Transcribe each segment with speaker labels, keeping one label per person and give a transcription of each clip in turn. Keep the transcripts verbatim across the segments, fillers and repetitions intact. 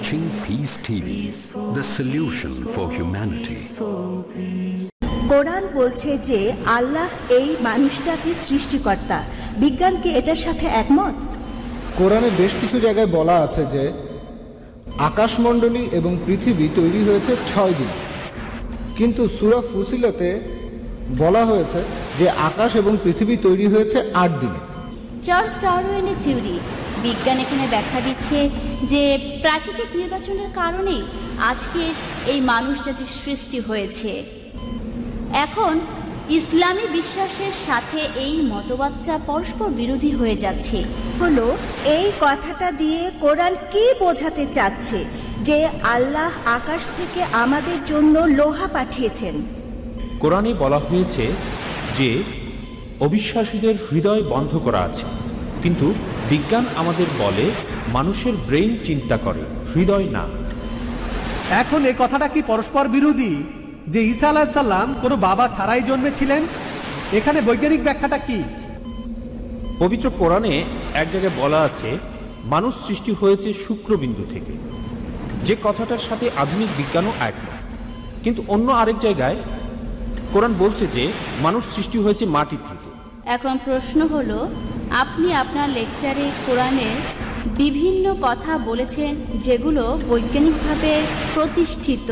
Speaker 1: watching Peace TV, the solution for humanity.
Speaker 2: Quran বলছে যে আল্লাহ এই মানুষজাতির সৃষ্টিকর্তা। বিজ্ঞান কি এটার সাথে একমত?
Speaker 3: কোরআনে বেশ কিছু জায়গায় বলা আছে যে আকাশমণ্ডলী এবং পৃথিবী তৈরি হয়েছে ছয় দিন, কিন্তু সূরা ফুসিলাতে বলা হয়েছে যে আকাশ এবং পৃথিবী তৈরি হয়েছে আট দিনে।
Speaker 4: চার্লস ডারউইনের থিওরি, বিজ্ঞান এখানে ব্যাখ্যা দিচ্ছে যে প্রাকৃতিক নির্বাচনের কারণেই আজকে এই মানুষ জাতির সৃষ্টি হয়েছে। এখন ইসলামী বিশ্বাসের সাথে এই মতবাদটা পরস্পর বিরোধী হয়ে যাচ্ছে।
Speaker 2: হলো এই কথাটা দিয়ে কোরআন কি বোঝাতে চাচ্ছে? যে আল্লাহ আকাশ থেকে আমাদের জন্য লোহা পাঠিয়েছেন।
Speaker 5: কোরআনে বলা হয়েছে যে অবিশ্বাসীদের হৃদয় বন্ধ করা আছে, কিন্তু বিজ্ঞান আমাদের বলে মানুষের ব্রেইন চিন্তা করে, হৃদয় না।
Speaker 6: এখন এই কথাটা কি পরস্পর বিরোধী যে ঈসা আলাইহিস সালাম কোনো বাবা ছাড়াই জন্মেছিলেন? এখানে বৈজ্ঞানিক ব্যাখ্যাটা কি?
Speaker 5: পবিত্র কোরআনে এক জায়গায় বলা আছে মানুষ সৃষ্টি হয়েছে শুক্রবিন্দু থেকে, যে কথাটার সাথে আধুনিক বিজ্ঞানও একমত। কিন্তু অন্য আরেক জায়গায় কোরআন বলছে যে মানুষ সৃষ্টি হয়েছে মাটি থেকে।
Speaker 4: এখন প্রশ্ন হলো, আপনি আপনার লেকচারে কোরআনের বিভিন্ন কথা বলেছেন যেগুলো বৈজ্ঞানিকভাবে প্রতিষ্ঠিত।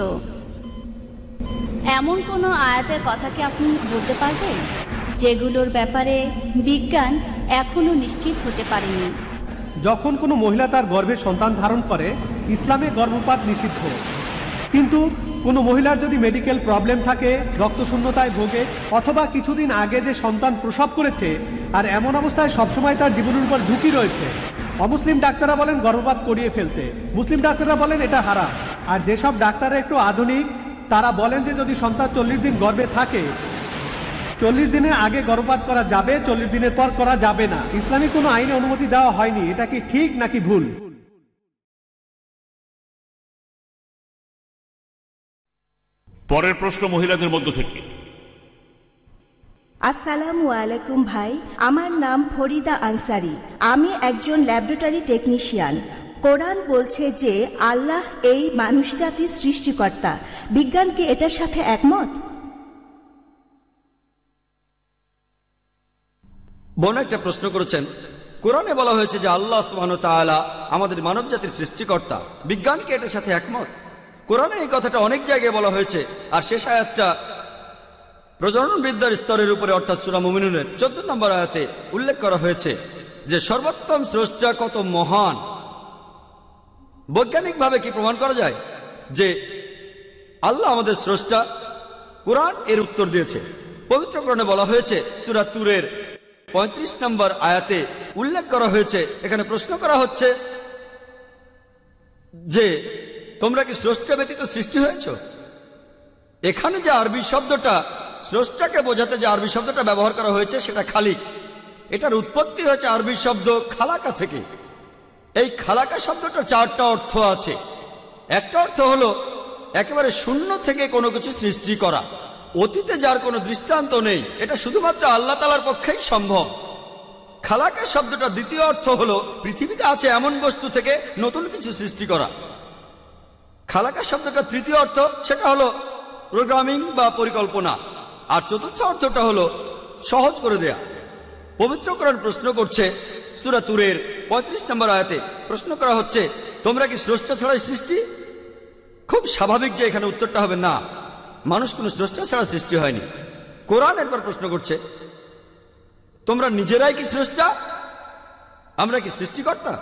Speaker 4: এমন কোনো আয়াতের কথাকে আপনি বলতে পারবেন যেগুলোর ব্যাপারে বিজ্ঞান এখনো নিশ্চিত হতে পারেনি?
Speaker 6: যখন কোনো মহিলা তার গর্ভে সন্তান ধারণ করে, ইসলামে গর্ভপাত নিষিদ্ধ, কিন্তু কোনো মহিলার যদি মেডিকেল প্রবলেম থাকে, রক্তশূন্যতায় ভোগে, অথবা কিছুদিন আগে যে সন্তান প্রসব করেছে আর এমন অবস্থায় সবসময় তার জীবনের উপর ঝুঁকি রয়েছে, অমুসলিম ডাক্তাররা বলেন গর্ভপাত করিয়ে ফেলতে, মুসলিম ডাক্তাররা বলেন এটা হারাম। আর যেসব ডাক্তাররা একটু আধুনিক তারা বলেন যে যদি সন্তান চল্লিশ দিন গর্ভে থাকে, চল্লিশ দিনের আগে গর্ভপাত করা যাবে, চল্লিশ দিনের পর করা যাবে না। ইসলামিক কোনো আইনে অনুমতি দেওয়া হয়নি। এটা কি ঠিক নাকি ভুল?
Speaker 7: পরের প্রশ্ন মহিলাদের মধ্য থেকে।
Speaker 2: আসসালামু আলাইকুম ভাই, আমার নাম ফরিদা আনসারি। আমি একজন ল্যাবরেটরি টেকনিশিয়ান। কোরআন বলছে যে আল্লাহ এই মানুষ জাতির সৃষ্টিকর্তা। বিজ্ঞান কি এটার সাথে একমত?
Speaker 8: বোন একটা প্রশ্ন করেছেন। কোরআনে বলা হয়েছে যে আল্লাহ সুবহানাহু ওয়া তাআলা আমাদের মানব জাতির সৃষ্টিকর্তা। বিজ্ঞান কি এটার সাথে একমত? কোরআনে এই কথাটা অনেক জায়গায় বলা হয়েছে, আর শেষ আয়াতটা প্রজনন বিদ্যার স্তরের উপরে, অর্থাৎ সূরা মুমিনুনের চোদ্দ নম্বর আয়াতে উল্লেখ করা হয়েছে যে সর্বোত্তম স্রষ্টা কত মহান। বৈজ্ঞানিকভাবে কি প্রমাণ করা যায় যে আল্লাহ আমাদের স্রষ্টা? কোরআন এর উত্তর দিয়েছে। পবিত্র কোরআনে বলা হয়েছে সূরা তুরের পঁয়ত্রিশ নম্বর আয়াতে উল্লেখ করা হয়েছে, এখানে প্রশ্ন করা হচ্ছে যে তোমরা কি স্রষ্টা ব্যতীত সৃষ্টি হয়েছ? এখানে যে আরবি শব্দটা স্রষ্টাকে বোঝাতে যে আরবি শব্দটা ব্যবহার করা হয়েছে সেটা খালিক। এটার উৎপত্তি হয়েছে আরবি শব্দ খালাকা থেকে। এই খালাকা শব্দটার চারটা অর্থ আছে। একটা অর্থ হলো একেবারে শূন্য থেকে কোনো কিছু সৃষ্টি করা, অতীতে যার কোনো দৃষ্টান্ত নেই, এটা শুধুমাত্র আল্লাহ তাআলার পক্ষেই সম্ভব। খালাকা শব্দটা দ্বিতীয় অর্থ হলো পৃথিবীতে আছে এমন বস্তু থেকে নতুন কিছু সৃষ্টি করা। খালাকা শব্দটা তৃতীয় অর্থ, সেটা হলো প্রোগ্রামিং বা পরিকল্পনা। আর চতুর্থ অর্থটা হলো সহজ করে দেয়া। পবিত্র কোরআন প্রশ্ন করছে সূরা তুরের পঁয়ত্রিশ নম্বর আয়াতে প্রশ্ন করা হচ্ছে তোমরা কি স্রষ্টা ছাড়াই সৃষ্টি? খুব স্বাভাবিক যে এখানে উত্তরটা হবে না, মানুষ কোনো স্রষ্টা ছাড়া সৃষ্টি হয়নি। কোরআন এরপর প্রশ্ন করছে তোমরা নিজেরাই কি স্রষ্টা? আমরা কি সৃষ্টিকর্তা?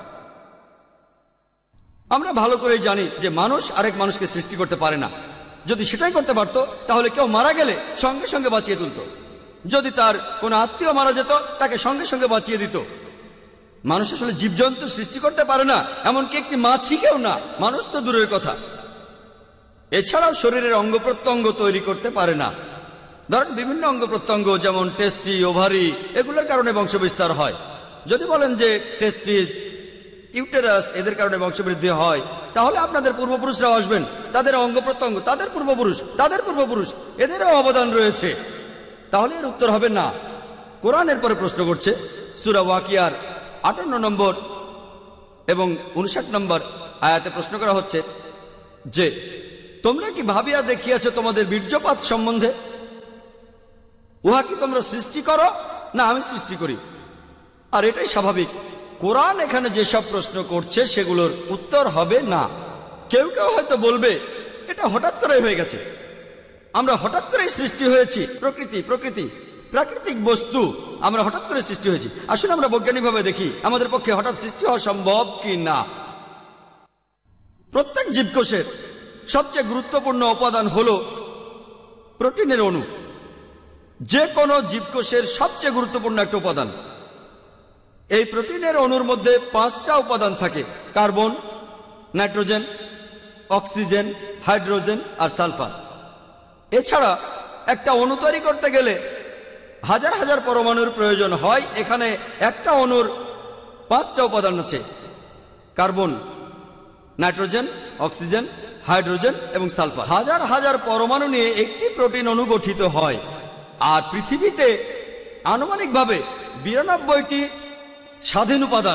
Speaker 8: আমরা ভালো করেই জানি যে মানুষ আরেক মানুষকে সৃষ্টি করতে পারে না। যদি সেটাই করতে পারত তাহলে কেউ মারা গেলে সঙ্গে সঙ্গে বাঁচিয়ে তুলত, যদি তার কোনো আত্মীয় মারা যেত তাকে সঙ্গে সঙ্গে বাঁচিয়ে দিত। মানুষ আসলে জীবজন্তু সৃষ্টি করতে পারে না, এমনকি একটি মাছিকেও না, মানুষ তো দূরের কথা। এছাড়াও শরীরের অঙ্গ প্রত্যঙ্গ তৈরি করতে পারে না। ধরেন বিভিন্ন অঙ্গ প্রত্যঙ্গ যেমন টেস্টি, ওভারি, এগুলোর কারণে বংশবিস্তার হয়। যদি বলেন যে টেস্টিস, ইউটেরাস এদের কারণে বংশবৃদ্ধি হয়, তাহলে আপনাদের পূর্বপুরুষরাও আসবেন, তাদের অঙ্গ প্রত্যঙ্গ, তাদের পূর্বপুরুষ, তাদের পূর্বপুরুষ, এদেরও অবদান রয়েছে। তাহলে এর উত্তর হবে না। কোরআন এরপরে প্রশ্ন করছে সূরা ওয়াকিয়ার আটান্ন নম্বর এবং উনষাট নম্বর আয়াতে প্রশ্ন করা হচ্ছে যে তোমরা কি ভাবিয়া দেখিয়াছ তোমাদের বীর্যপাত সম্বন্ধে? উহা কি তোমরা সৃষ্টি করো না আমি সৃষ্টি করি? আর এটাই স্বাভাবিক। কোরআন এখানে যেসব প্রশ্ন করছে সেগুলোর উত্তর হবে না। কেউ কেউ হয়তো বলবে এটা হঠাৎ করে হয়ে গেছে, আমরা হঠাৎ করেই সৃষ্টি হয়েছি। প্রকৃতি প্রকৃতি প্রাকৃতিক বস্তু, আমরা হঠাৎ করে সৃষ্টি হয়েছি। আসলে আমরা বৈজ্ঞানিকভাবে দেখি আমাদের পক্ষে হঠাৎ সৃষ্টি হওয়া সম্ভব কি না। প্রত্যেক জীবকোষের সবচেয়ে গুরুত্বপূর্ণ উপাদান হলো প্রোটিনের অণু। যে কোনো জীবকোষের সবচেয়ে গুরুত্বপূর্ণ একটা উপাদান। এই প্রোটিনের অণুর মধ্যে পাঁচটা উপাদান থাকে: কার্বন, নাইট্রোজেন, অক্সিজেন, হাইড্রোজেন আর সালফার। এছাড়া একটা অণু তৈরি করতে গেলে হাজার হাজার পরমাণুর প্রয়োজন হয়। এখানে একটা অণুর পাঁচটা উপাদান আছে: কার্বন, নাইট্রোজেন, অক্সিজেন, হাইড্রোজেন এবং সালফার। হাজার হাজার পরমাণু নিয়ে একটি প্রোটিন অণু গঠিত হয়। আর পৃথিবীতে আনুমানিকভাবে বিরানব্বইটি স্বাধীন উপাদান।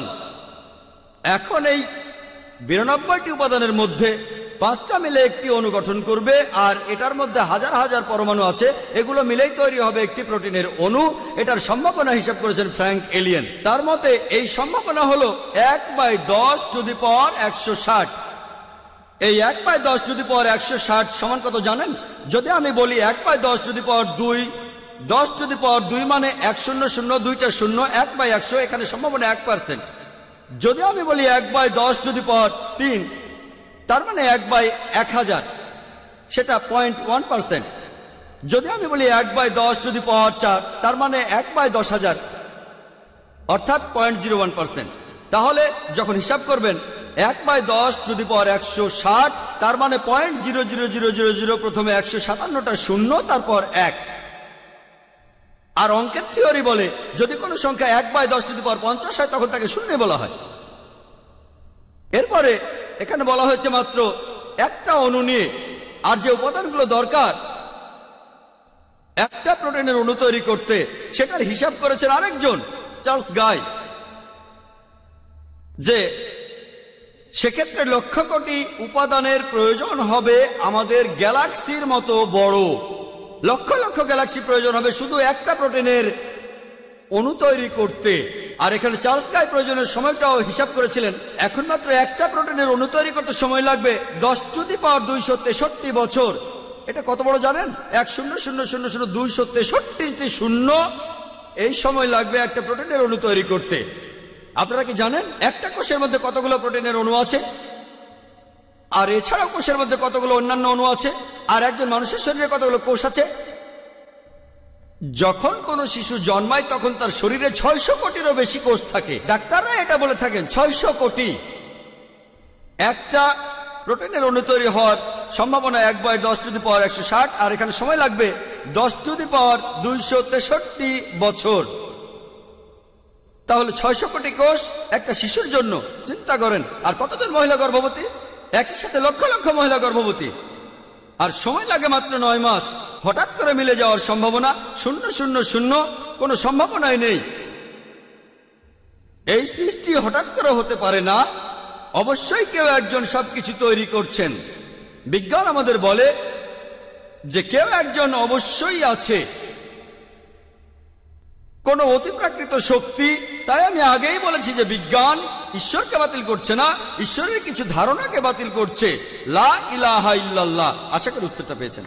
Speaker 8: এখন এই বিরানব্বইটি উপাদানের মধ্যে পাঁচটা মিলে একটি অণু গঠন করবে, আর এটার মধ্যে হাজার হাজার পরমাণু আছে। এগুলো মিলেই তৈরি হবে একটি প্রোটিনের অণু। এটার সম্ভাবনা হিসাব করেছেন ফ্র্যাঙ্ক এলিয়েন। তার মতে এই সম্ভাবনা হলো এক বাই দশ টু দি পাওয়ার একশো ষাট। এই এক বাই দশ টু দি পাওয়ার একশো ষাট সমান কত জানেন? যদি আমি বলি এক বাই দশ টু দি পাওয়ার দুই, দশ টু দি পাওয়ার দুই মানে এক শূন্য শূন্য, দুইটা শূন্য, এক বাই একশো, এখানে সম্ভাবনা এক পার্সেন্ট। যদি আমি বলি এক বাই দশ টু দি পাওয়ার তিন, তার মানে এক বাই এক হাজার, সেটা পয়েন্ট ওয়ান পার্সেন্ট। যদি আমি বলি এক বাই দশ টু দি পাওয়ার চার, তার মানে এক বাই দশ হাজার, অর্থাৎ পয়েন্ট জিরো ওয়ান পার্সেন্ট। তাহলে যখন হিসাব করবেন এক বাই দশ টু দি পাওয়ার একশো ষাট, তার মানে point zero zero zero zero zero, প্রথমে একশো সাতান্নটা শূন্য, তারপর এক। আর অঙ্কের থিওরি বলে যদি কোনো সংখ্যা এক বাই দশ টু দি পাওয়ার পঞ্চাশ হয় তখন তাকে শূন্য বলা হয়। এরপরে এখানে বলা হয়েছে মাত্র একটা অণু নিয়ে, আর যে উপাদানগুলো দরকার একটা প্রোটিনের অণু তৈরি করতে সেটার হিসাব করেছেন আরেকজন, চার্লস গাই, যে সেক্ষেত্রে লক্ষ কোটি উপাদানের প্রয়োজন হবে আমাদের গ্যালাক্সির মতো বড়। লক্ষ লক্ষ গ্যালাক্সি প্রয়োজন হবে শুধু একটা প্রোটিনের অণু তৈরি করতে। আর এখানে চার্লস গাই প্রয়োজনের সময়টাও হিসাব করেছিলেন। এখন মাত্র একটা প্রোটিনের অণু তৈরি করতে সময় লাগবে দশ টু দি পাওয়ার দুইশো তেষট্টি বছর। এটা কত বড় জানেন? এক শূন্য শূন্য শূন্য শূন্য দুইশো তেষট্টি শূন্য, এই সময় লাগবে একটা প্রোটিনের অণু তৈরি করতে। আপনারা কি জানেন একটা কোষের মধ্যে কতগুলো প্রোটিনের অণু আছে? আর এছাড়াও কোষের মধ্যে কতগুলো অন্যান্য অণু আছে? আর একজন মানুষের শরীরে কতগুলো কোষ আছে? যখন কোনো শিশু জন্মায় তখন তার শরীরে ছয়শো কোটিরও বেশি কোষ থাকে। ডাক্তাররা এটা বলে থাকেন ছয়শো কোটি। একটা প্রোটিনের অণু তৈরি হওয়ার সম্ভাবনা এক বাই দশ টু দি পাওয়ার একশো ষাট, আর এখানে সময় লাগবে দশ টু দি পাওয়ার দুইশো তেষট্টি বছর। তাহলে ছয়শো কোটি কোষ একটা শিশুর জন্য, চিন্তা করেন। আর কতজন মহিলা গর্ভবতী? একই সাথে লক্ষ লক্ষ মহিলা গর্ভবতী, আর সময় লাগে মাত্র নয় মাস। হঠাৎ করে মিলে যাওয়ার সম্ভাবনা শূন্য শূন্য শূন্য, কোনো সম্ভাবনাই নেই। এই সৃষ্টি হঠাৎ করে হতে পারে না, অবশ্যই কেউ একজন সবকিছু তৈরি করছেন। বিজ্ঞান আমাদের বলে যে কেউ একজন অবশ্যই আছে, কোন অতিপ্রাকৃত শক্তি। তাই আমি আগেই বলেছি যে বিজ্ঞান ঈশ্বরকে বাতিল করছে না, ঈশ্বরের কিছু ধারণাকে বাতিল করছে। লা ইলাহা ইল্লাল্লাহ। আশা করি উত্তরটা পেয়েছেন।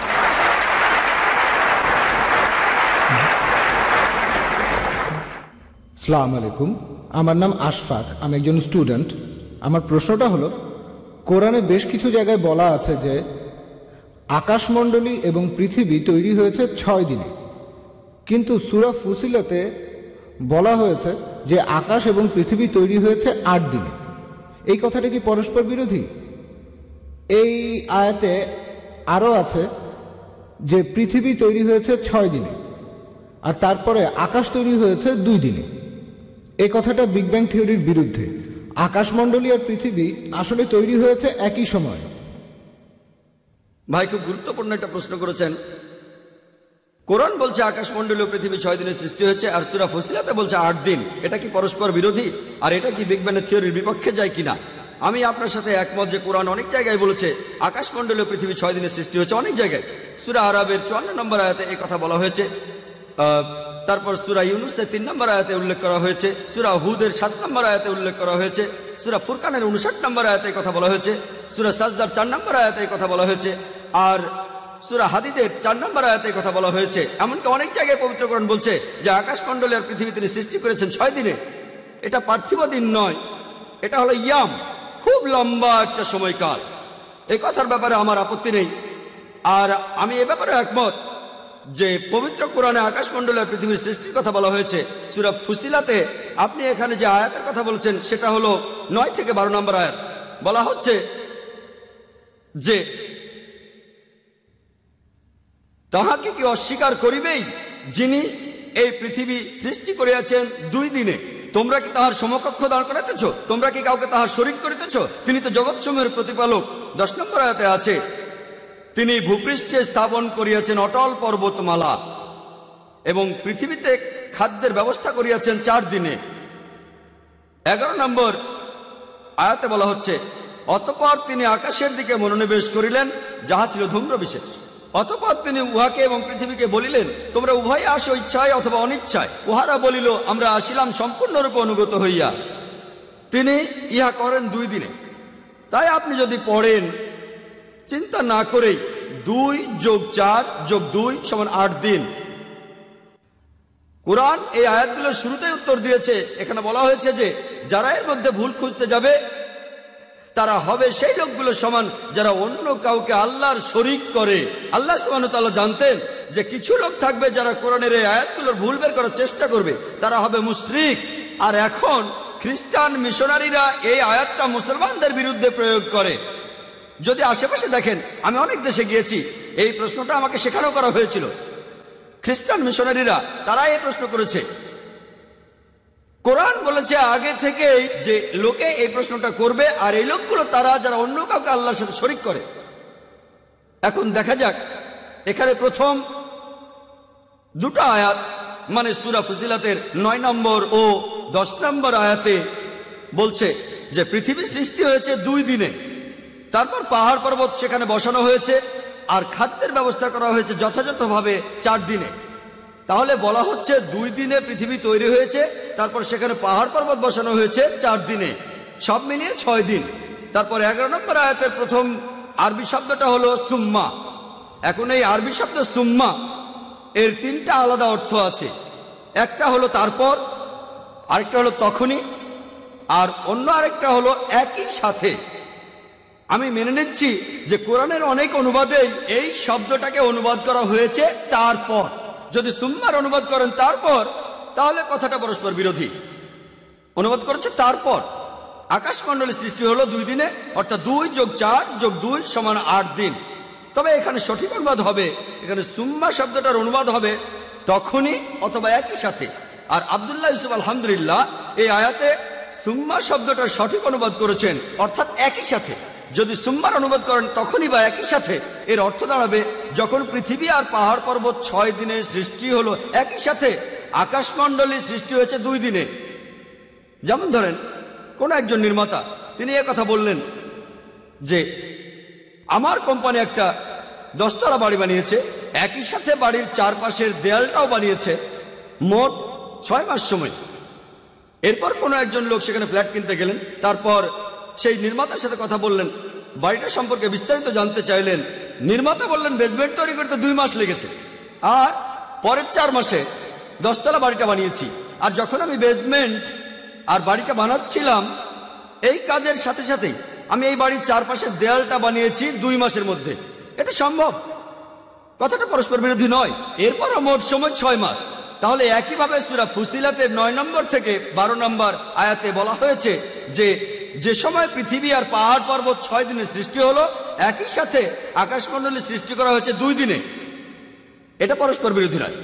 Speaker 3: আসসালামু আলাইকুম, আমার নাম আশফাক, আমি একজন স্টুডেন্ট। আমার প্রশ্নটা হলো, কোরআনে বেশ কিছু জায়গায় বলা আছে যে আকাশমণ্ডলী এবং পৃথিবী তৈরি হয়েছে ছয় দিনে, কিন্তু সূরা ফুসিলাতে বলা হয়েছে যে আকাশ এবং পৃথিবী তৈরি হয়েছে আট দিনে। এই কথাটা কি পরস্পর বিরোধী? এই আয়াতে আরও আছে যে পৃথিবী তৈরি হয়েছে ছয় দিনে, আর তারপরে আকাশ তৈরি হয়েছে দুই দিনে। এই কথাটা বিগ ব্যাং থিওরির বিরুদ্ধে। আকাশমণ্ডলী আর পৃথিবী আসলে তৈরি হয়েছে একই সময়।
Speaker 8: ভাই খুব গুরুত্বপূর্ণ একটা প্রশ্ন করেছেন। কোরআন বলছে আকাশমণ্ডলী ও পৃথিবী ছয় দিনের সৃষ্টি হয়েছে, আর সূরা ফুসিলাতে বলছে আট দিন। এটা কি পরস্পর বিরোধী? আর এটা কি বিগ ব্যাং থিওরির বিপক্ষে যায় কিনা? আমি আপনার সাথে একমত যে কোরআন অনেক জায়গায় বলেছে আকাশমণ্ডল ও পৃথিবী ছয় দিনের সৃষ্টি হয়েছে। অনেক জায়গায় সূরা আরাবের চুয়ান্ন নম্বর আয়াতে এই কথা বলা হয়েছে। তারপর সূরা ইউনুসের তিন নম্বর আয়াতে উল্লেখ করা হয়েছে, সূরা হুদের সাত নম্বর আয়াতে উল্লেখ করা হয়েছে, সূরা ফুরকানের উনষাট নম্বর আয়াতে কথা বলা হয়েছে, সূরা সাজদার চার নম্বর আয়াতে কথা বলা হয়েছে, আর সূরা হাদিদের চার নম্বর আয়াতে কথা বলা হয়েছে। এমনকি অনেক জায়গায় পবিত্র কোরআন বলছে যে আকাশমণ্ডলের পৃথিবী তিনি সৃষ্টি করেছেন ছয় দিনে। এটা পার্থিব দিন নয়, এটা হলো ইয়াম, খুব লম্বা একটা সময়কাল। এই কথার ব্যাপারে আমার আপত্তি নেই। আর আমি এ ব্যাপারে একমত যে পবিত্র কোরআনে আকাশমণ্ডলের পৃথিবীর সৃষ্টির কথা বলা হয়েছে। সূরা ফুসিলাতে আপনি এখানে যে আয়াতের কথা বলছেন সেটা হলো নয় থেকে বারো নম্বর আয়াত। বলা হচ্ছে যে তাহাকে কি অস্বীকার করিবেই যিনি এই পৃথিবী সৃষ্টি করিয়াছেন দুই দিনে? তোমরা কি তাহার সমকক্ষ দাঁড় করাইতেছ? তোমরা কি কাউকে তাহার শরীক করিতেছ? তিনি তো জগৎসমূহের প্রতিপালক। দশ নম্বর আয়াতে আছে তিনি ভূপৃষ্ঠে স্থাপন করিয়াছেন অটল পর্বতমালা এবং পৃথিবীতে খাদ্যের ব্যবস্থা করিয়াছেন চার দিনে। এগারো নম্বর আয়াতে বলা হচ্ছে অতঃপর তিনি আকাশের দিকে মনোনিবেশ করিলেন যাহা ছিল ধূম্র বিশেষ। অতঃপর তিনি উহাকে এবং পৃথিবীকে বলিলেন তোমরা উভয়ে আসো ইচ্ছায় অথবা অনিচ্ছায়। উহারা বলিল আমরা আসিলাম সম্পূর্ণরূপে অনুগত হইয়া। তিনি ইহা করেন দুই দিনে। তাই আপনি যদি পড়েন চিন্তা না করেই দুই যোগ চার যোগ দুই সমান আট দিন। কোরআন এই আয়াতগুলোর শুরুতেই উত্তর দিয়েছে। এখানে বলা হয়েছে যে যারা এর মধ্যে ভুল খুঁজতে যাবে তারা হবে সেই লোকগুলো সমান যারা অন্য কাউকে আল্লাহর শরীক করে। আল্লাহ সুবহানাহু ওয়া তাআলা জানতেন যে কিছু লোক থাকবে যারা কোরআনের এই আয়াতগুলোর ভুল বের করার চেষ্টা করবে, তারা হবে মুশরিক। আর এখন খ্রিস্টান মিশনারিরা এই আয়াতটা মুসলমানদের বিরুদ্ধে প্রয়োগ করে। যদি আশেপাশে দেখেন, আমি অনেক দেশে গিয়েছি, এই প্রশ্নটা আমাকে শেখানো করা হয়েছিল। খ্রিস্টান মিশনারিরা তারা এই প্রশ্ন করেছে। কোরআন বলেছে আগে থেকেই যে লোকে এই প্রশ্নটা করবে, আর এই লোকগুলো তারা যারা অন্য কাউকে আল্লাহর সাথে শরীক করে। এখন দেখা যাক এখানে প্রথম দুটো আয়াত মানে সূরা ফুসিলাতের নয় নম্বর ও দশ নম্বর আয়াতে বলছে যে পৃথিবী সৃষ্টি হয়েছে দুই দিনে, তারপর পাহাড় পর্বত সেখানে বসানো হয়েছে, আর খাদ্যের ব্যবস্থা করা হয়েছে যথাযথভাবে চার দিনে। তাহলে বলা হচ্ছে দুই দিনে পৃথিবী তৈরি হয়েছে, তারপর সেখানে পাহাড় পর্বত বসানো হয়েছে চার দিনে, সব মিলিয়ে ছয় দিন। তারপর এগারো নম্বর আয়াতের প্রথম আরবি শব্দটা হলো সুম্মা। এখন এই আরবি শব্দ সুম্মা এর তিনটা আলাদা অর্থ আছে। একটা হলো তারপর, আরেকটা হলো তখনই, আর অন্য আরেকটা হলো একই সাথে। আমি মেনে নিচ্ছি যে কোরআনের অনেক অনুবাদেই এই শব্দটাকে অনুবাদ করা হয়েছে তারপর। যদি সুম্মার অনুবাদ করেন তারপর, তাহলে কথাটা পরস্পর বিরোধী। অনুবাদ করেছে তারপর। আকাশমণ্ডলী সৃষ্টি হলো দুই দিনে, অর্থাৎ দুই যোগ চার যোগ দুই সমান আট দিন। তবে এখানে সঠিক অনুবাদ হবে, এখানে সুম্মা শব্দটার অনুবাদ হবে তখনই অথবা একই সাথে। আর আব্দুল্লাহ ইউসুফ আলহামদুলিল্লাহ এই আয়াতে সুম্মা শব্দটার সঠিক অনুবাদ করেছেন, অর্থাৎ একই সাথে। যদি সুম্মার অনুবাদ করেন তখনই বা একই সাথে, এর অর্থ দাঁড়াবে যখন পৃথিবী আর পাহাড় পর্বত ছয় দিনে সৃষ্টি হলো একই সাথে, আকাশমণ্ডলী সৃষ্টি হয়েছে দুই দিনে। যেমন ধরেন কোন একজন নির্মাতা তিনি এ কথা বললেন যে আমার কোম্পানি একটা দশতলা বাড়ি বানিয়েছে, একই সাথে বাড়ির চারপাশের দেয়ালটাও বানিয়েছে, মোট ছয় মাস সময়। এরপর কোনো একজন লোক সেখানে ফ্ল্যাট কিনতে গেলেন, তারপর সেই নির্মাতার সাথে কথা বললেন, বাড়িটা সম্পর্কে বিস্তারিত জানতে চাইলেন। নির্মাতা বললেন বেসমেন্ট তৈরি করতে দুই মাস লেগেছে, আর পরের চার মাসে দশতলা বাড়িটা বানিয়েছি। আর যখন আমি বেসমেন্ট আর বাড়িটা বানাচ্ছিলাম, এই কাজের সাথে সাথেই আমি এই বাড়ির চারপাশের দেয়ালটা বানিয়েছি দুই মাসের মধ্যে। এটা সম্ভব, কথাটা পরস্পর বিরোধী নয়। এরপরও মোট সময় ছয় মাস। তাহলে একইভাবে সূরা ফুসিলাতের নয় নম্বর থেকে বারো নম্বর আয়াতে বলা হয়েছে যে যে সময় পৃথিবী আর পাহাড় পর্বত ছয় দিনে সৃষ্টি হলো, একই সাথে আকাশমণ্ডলী সৃষ্টি করা হয়েছে দুই দিনে। এটা পরস্পর বিরোধী নয়।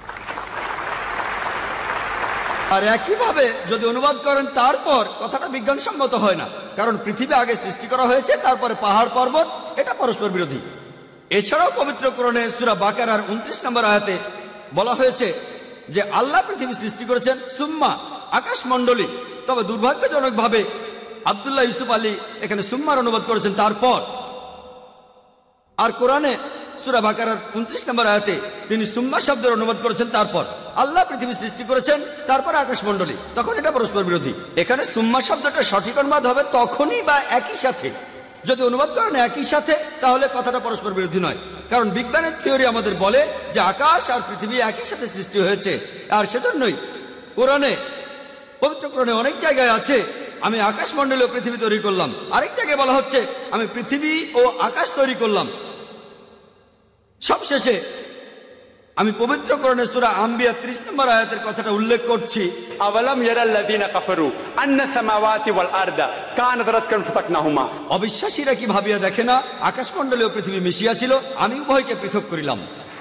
Speaker 8: আর একইভাবে যদি অনুবাদ করেন তারপর, কথাটা বিজ্ঞানসম্মত হয় না, কারণ পৃথিবী আগে সৃষ্টি করা হয়েছে তারপরে পাহাড় পর্বত, এটা পরস্পর বিরোধী। এছাড়াও পবিত্র কোরআনে সূরা বাকারার উনত্রিশ নম্বর আয়াতে বলা হয়েছে যে আল্লাহ পৃথিবী সৃষ্টি করেছেন সুম্মা আকাশমণ্ডলী। তবে দুর্ভাগ্যজনকভাবে আব্দুল্লাহ ইউসুফ আলী এখানে সুম্মার অনুবাদ করেছেন তারপর। আর কোরআনে সূরা বাকারার উনত্রিশ নম্বর আয়াতে তিনি সুম্মা শব্দের অনুবাদ করেছেন তারপর। আল্লাহ পৃথিবী সৃষ্টি করেছেন, তারপর আকাশমণ্ডলী, তখন এটা পরস্পর বিরোধী। এখানে সুম্মা শব্দটা সঠিক অনুবাদ হবে তখনই বা একই সাথে। যদি অনুবাদ করেন একই সাথে তাহলে কথাটা পরস্পর বিরোধী নয়, কারণ বিজ্ঞানের থিওরি আমাদের বলে যে আকাশ আর পৃথিবী একই সাথে সৃষ্টি হয়েছে। আর সেজন্যই কোরআনে, পবিত্র কোরআনে অনেক জায়গায় আছে আমি আকাশমণ্ডলী ও পৃথিবী তৈরি করলাম, আরেক জায়গায় বলা হচ্ছে আমি পৃথিবী ও আকাশ তৈরি করলাম। সবশেষে আমি পবিত্র কোরআনের সূরা আম্বিয়া ত্রিশ নম্বর আয়াতের কথাটা উল্লেখ করছি।
Speaker 9: আওয়ালাম ইয়ারাল্লাযীনা কাফারু আন্না সামাওয়াতি ওয়াল আরদা কানাত রাতকান ফাতাকনাহুমা।
Speaker 8: অবিশ্বাসীরা কি ভাবিয়া দেখে না আকাশমণ্ডলী ও পৃথিবী মিশিয়া ছিল, আমি উভয়কে পৃথক করিলাম।